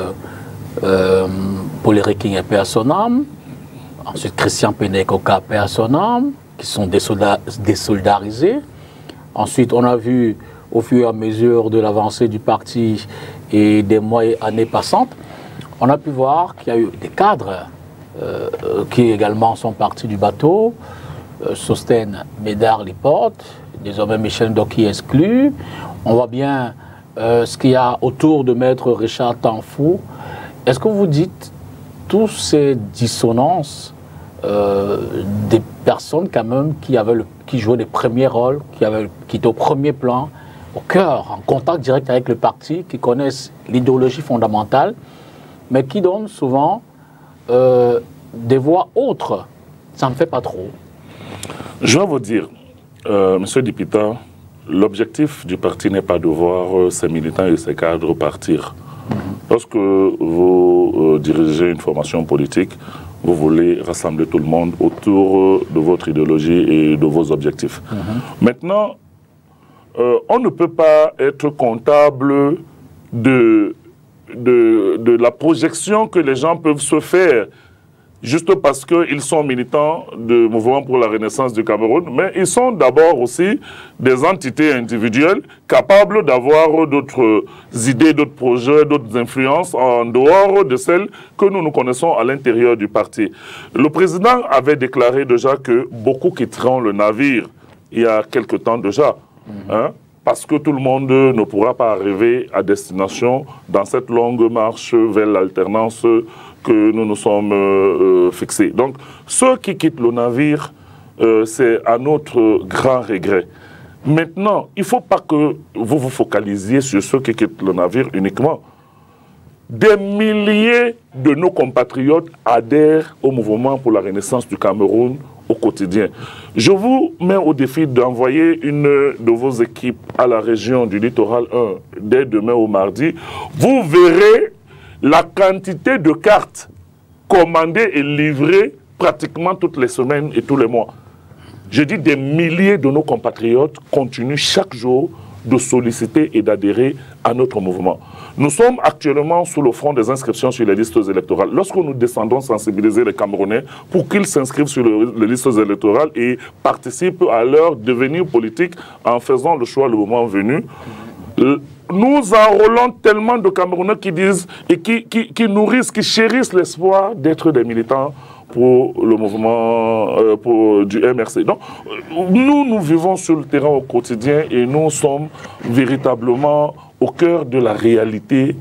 Paul King et paix à son âme, ensuite Christian Penekoka, paix à son âme, qui sont désolidarisés. Ensuite, on a vu au fur et à mesure de l'avancée du parti et des mois et années passantes, on a pu voir qu'il y a eu des cadres qui également sont partis du bateau, Sosten Médard Liporte, désormais Michel Ndoki exclu. On voit bien ce qu'il y a autour de Maître Richard Tanfou. Est-ce que vous dites toutes ces dissonances des personnes quand même qui jouaient les premiers rôles, qui étaient au premier plan, au cœur, en contact direct avec le parti, qui connaissent l'idéologie fondamentale, mais qui donnent souvent des voix autres? Ça ne me fait pas trop.
Je vais vous dire, Monsieur Dipita, l'objectif du parti n'est pas de voir ses militants et ses cadres partir. Lorsque vous dirigez une formation politique, vous voulez rassembler tout le monde autour de votre idéologie et de vos objectifs. Maintenant, on ne peut pas être comptable de la projection que les gens peuvent se faire juste parce qu'ils sont militants du mouvement pour la renaissance du Cameroun, mais ils sont d'abord aussi des entités individuelles capables d'avoir d'autres idées, d'autres projets, d'autres influences en dehors de celles que nous connaissons à l'intérieur du parti. Le président avait déclaré déjà que beaucoup quitteront le navire il y a quelque temps déjà, parce que tout le monde ne pourra pas arriver à destination dans cette longue marche vers l'alternance que nous nous sommes fixés. Donc, ceux qui quittent le navire, c'est à notre grand regret. Maintenant, il ne faut pas que vous vous focalisiez sur ceux qui quittent le navire uniquement. Des milliers de nos compatriotes adhèrent au mouvement pour la renaissance du Cameroun au quotidien. Je vous mets au défi d'envoyer une de vos équipes à la région du littoral 1 dès demain au mardi. Vous verrez la quantité de cartes commandées et livrées pratiquement toutes les semaines et tous les mois. Je dis des milliers de nos compatriotes continuent chaque jour de solliciter et d'adhérer à notre mouvement. Nous sommes actuellement sous le front des inscriptions sur les listes électorales. Lorsque nous descendons sensibiliser les Camerounais pour qu'ils s'inscrivent sur les listes électorales et participent à leur devenir politique en faisant le choix le moment venu, nous enrôlons tellement de Camerounais qui disent et qui nourrissent, qui chérissent l'espoir d'être des militants pour le mouvement du MRC. Donc, nous vivons sur le terrain au quotidien et nous sommes véritablement au cœur de la réalité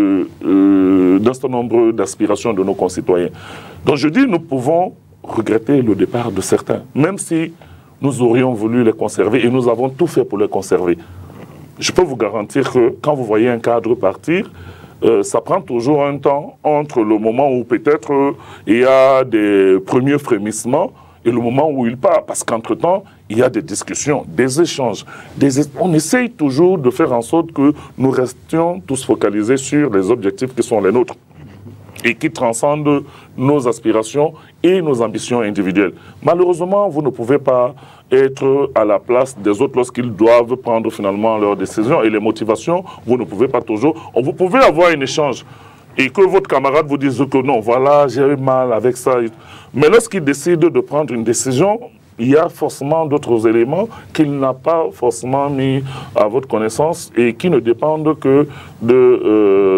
d'un certain nombre d'aspirations de nos concitoyens. Donc je dis, nous pouvons regretter le départ de certains, même si nous aurions voulu les conserver et nous avons tout fait pour les conserver. Je peux vous garantir que quand vous voyez un cadre partir, ça prend toujours un temps entre le moment où peut-être il y a des premiers frémissements et le moment où il part. Parce qu'entre-temps, il y a des discussions, des échanges. On essaye toujours de faire en sorte que nous restions tous focalisés sur les objectifs qui sont les nôtres et qui transcendent nos aspirations et nos ambitions individuelles. Malheureusement, vous ne pouvez pas être à la place des autres lorsqu'ils doivent prendre finalement leurs décisions et les motivations, vous ne pouvez pas toujours. Vous pouvez avoir un échange et que votre camarade vous dise que non, voilà, j'ai eu mal avec ça. Mais lorsqu'il décide de prendre une décision, il y a forcément d'autres éléments qu'il n'a pas forcément mis à votre connaissance et qui ne dépendent que de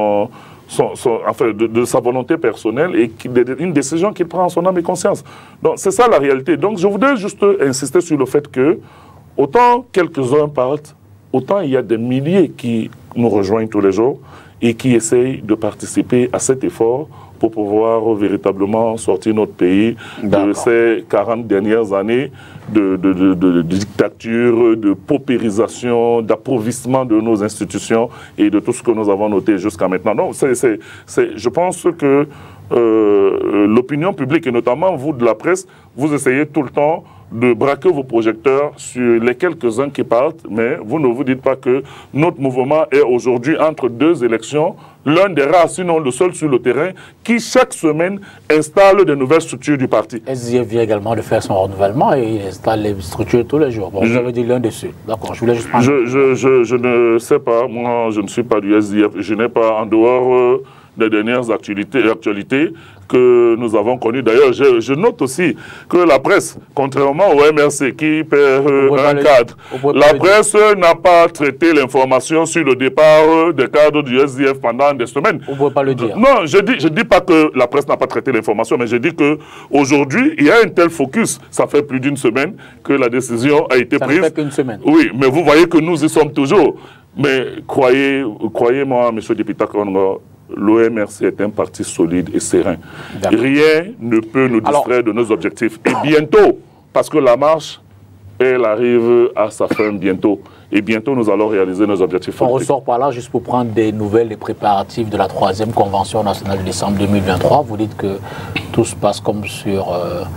de sa volonté personnelle et une décision qu'il prend en son âme et conscience. Donc c'est ça la réalité. Donc je voudrais juste insister sur le fait que autant quelques-uns partent, autant il y a des milliers qui nous rejoignent tous les jours et qui essayent de participer à cet effort pour pouvoir véritablement sortir notre pays de ces 40 dernières années de dictature, de paupérisation, d'appauvrissement de nos institutions et de tout ce que nous avons noté jusqu'à maintenant. Donc, je pense que l'opinion publique, et notamment vous de la presse, vous essayez tout le temps de braquer vos projecteurs sur les quelques-uns qui partent, mais vous ne vous dites pas que notre mouvement est aujourd'hui entre deux élections l'un des rares, sinon le seul sur le terrain, qui chaque semaine installe de nouvelles structures du parti.
SDF vient également de faire son renouvellement et il installe les structures tous les jours. Bon, vous avez dit l'un dessus. D'accord, je voulais juste prendre...
Je ne sais pas, moi je ne suis pas du SDF, je n'ai pas en dehors des dernières actualités que nous avons connues. D'ailleurs, je note aussi que la presse, contrairement au MRC qui perd un cadre, la presse n'a pas traité l'information sur le départ des cadres du SDF pendant des semaines.
Vous ne pouvez pas le dire.
Non, je dis pas que la presse n'a pas traité l'information, mais je dis qu'aujourd'hui, il y a un tel focus. Ça fait plus d'une semaine que la décision a été prise.
Ça ne fait qu'une semaine.
Oui, mais vous voyez que nous y sommes toujours. Mais croyez-moi, M. Dipita Kongo, l'OMRC est un parti solide et serein. Rien ne peut nous distraire de nos objectifs. Et bientôt, parce que la marche, elle arrive à sa fin bientôt. Et bientôt, nous allons réaliser nos objectifs.
On ressort par là, juste pour prendre des nouvelles, les préparatifs de la 3e Convention nationale de décembre 2023. Vous dites que tout se passe comme sur...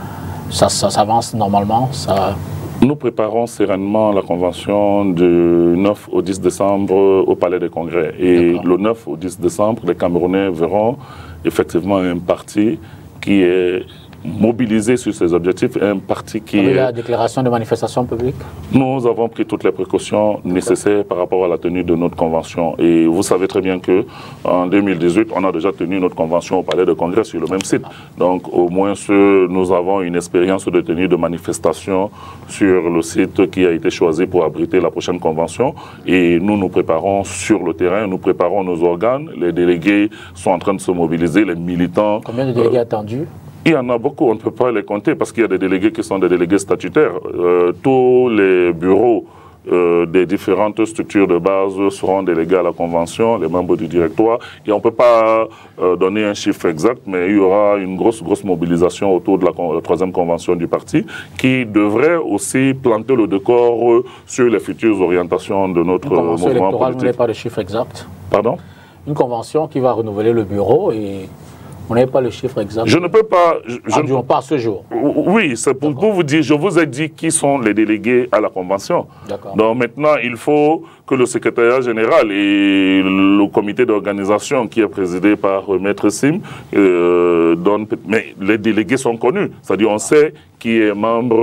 ça s'avance normalement, ça...
Nous préparons sereinement la convention du 9 au 10 décembre au Palais des Congrès. Et le 9 au 10 décembre, les Camerounais verront effectivement un parti qui est mobilisé sur ses objectifs, un parti qui est...
la déclaration de manifestation publique?
Nous avons pris toutes les précautions nécessaires par rapport à la tenue de notre convention. Et vous savez très bien qu'en 2018, on a déjà tenu notre convention au Palais de Congrès sur le même site. Donc au moins, nous avons une expérience de tenue de manifestation sur le site qui a été choisi pour abriter la prochaine convention. Et nous nous préparons sur le terrain, nous préparons nos organes. Les délégués sont en train de se mobiliser, les militants...
Combien de délégués attendus?
Il y en a beaucoup, on ne peut pas les compter parce qu'il y a des délégués qui sont des délégués statutaires. Tous les bureaux des différentes structures de base seront délégués à la convention, les membres du directoire. Et on ne peut pas donner un chiffre exact, mais il y aura une grosse mobilisation autour de la 3e convention du parti qui devrait aussi planter le décor sur les futures orientations de notre mouvement politique. Une convention électorale,
vous n'avez pas de chiffre exact?
Pardon?
Une convention qui va renouveler le bureau et... Vous n'avez pas le chiffre exact?
Je ne peux pas...
Pas à ce jour.
Oui, c'est pour vous dire, je vous ai dit qui sont les délégués à la convention. Donc maintenant, il faut que le secrétariat général et le comité d'organisation qui est présidé par Maître Sim donnent... Mais les délégués sont connus, c'est-à-dire on sait qui est membre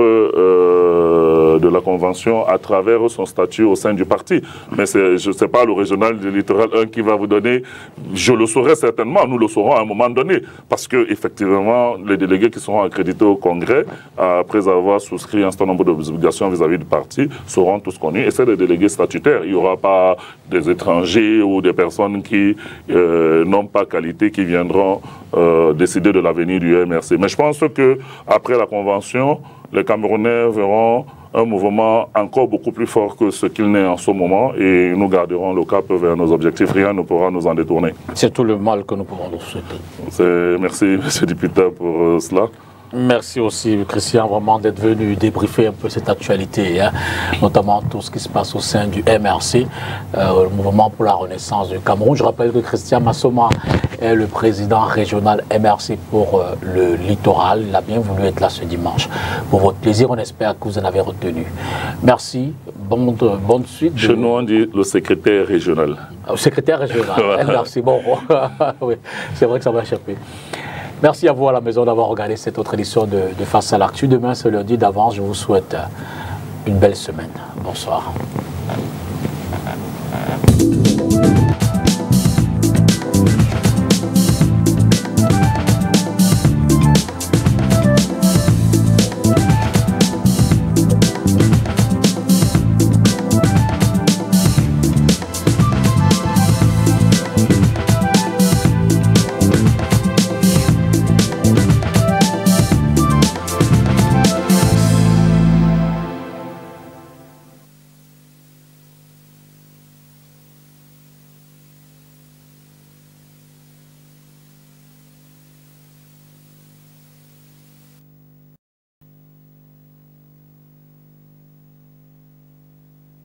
de la convention à travers son statut au sein du parti. Mais je ne sais pas le régional du littoral 1 qui va vous donner, je le saurai certainement, nous le saurons à un moment donné, parce que effectivement les délégués qui seront accrédités au Congrès, après avoir souscrit un certain nombre d'obligations vis-à-vis du parti, seront tous connus, et c'est des délégués statutaires. Il n'y aura pas des étrangers ou des personnes qui n'ont pas qualité qui viendront décider de l'avenir du MRC. Mais je pense qu'après la convention, les Camerounais verront un mouvement encore beaucoup plus fort que ce qu'il n'est en ce moment et nous garderons le cap vers nos objectifs. Rien ne pourra nous en détourner.
C'est tout le mal que nous pouvons nous souhaiter.
Merci, M. Dipita, pour cela.
Merci aussi, Christian, vraiment d'être venu débriefer un peu cette actualité, hein, notamment tout ce qui se passe au sein du MRC, le mouvement pour la renaissance du Cameroun. Je rappelle que Christian Massoma est le président régional MRC pour le littoral. Il a bien voulu être là ce dimanche. Pour votre plaisir, on espère que vous en avez retenu. Merci, bonne suite.
Chez nous, on dit le secrétaire régional.
Le secrétaire régional, merci. Bon, oui, c'est vrai que ça m'a échappé. Merci à vous à la maison d'avoir regardé cette autre édition de Face à l'actu. Demain, c'est lundi d'avance. Je vous souhaite une belle semaine. Bonsoir.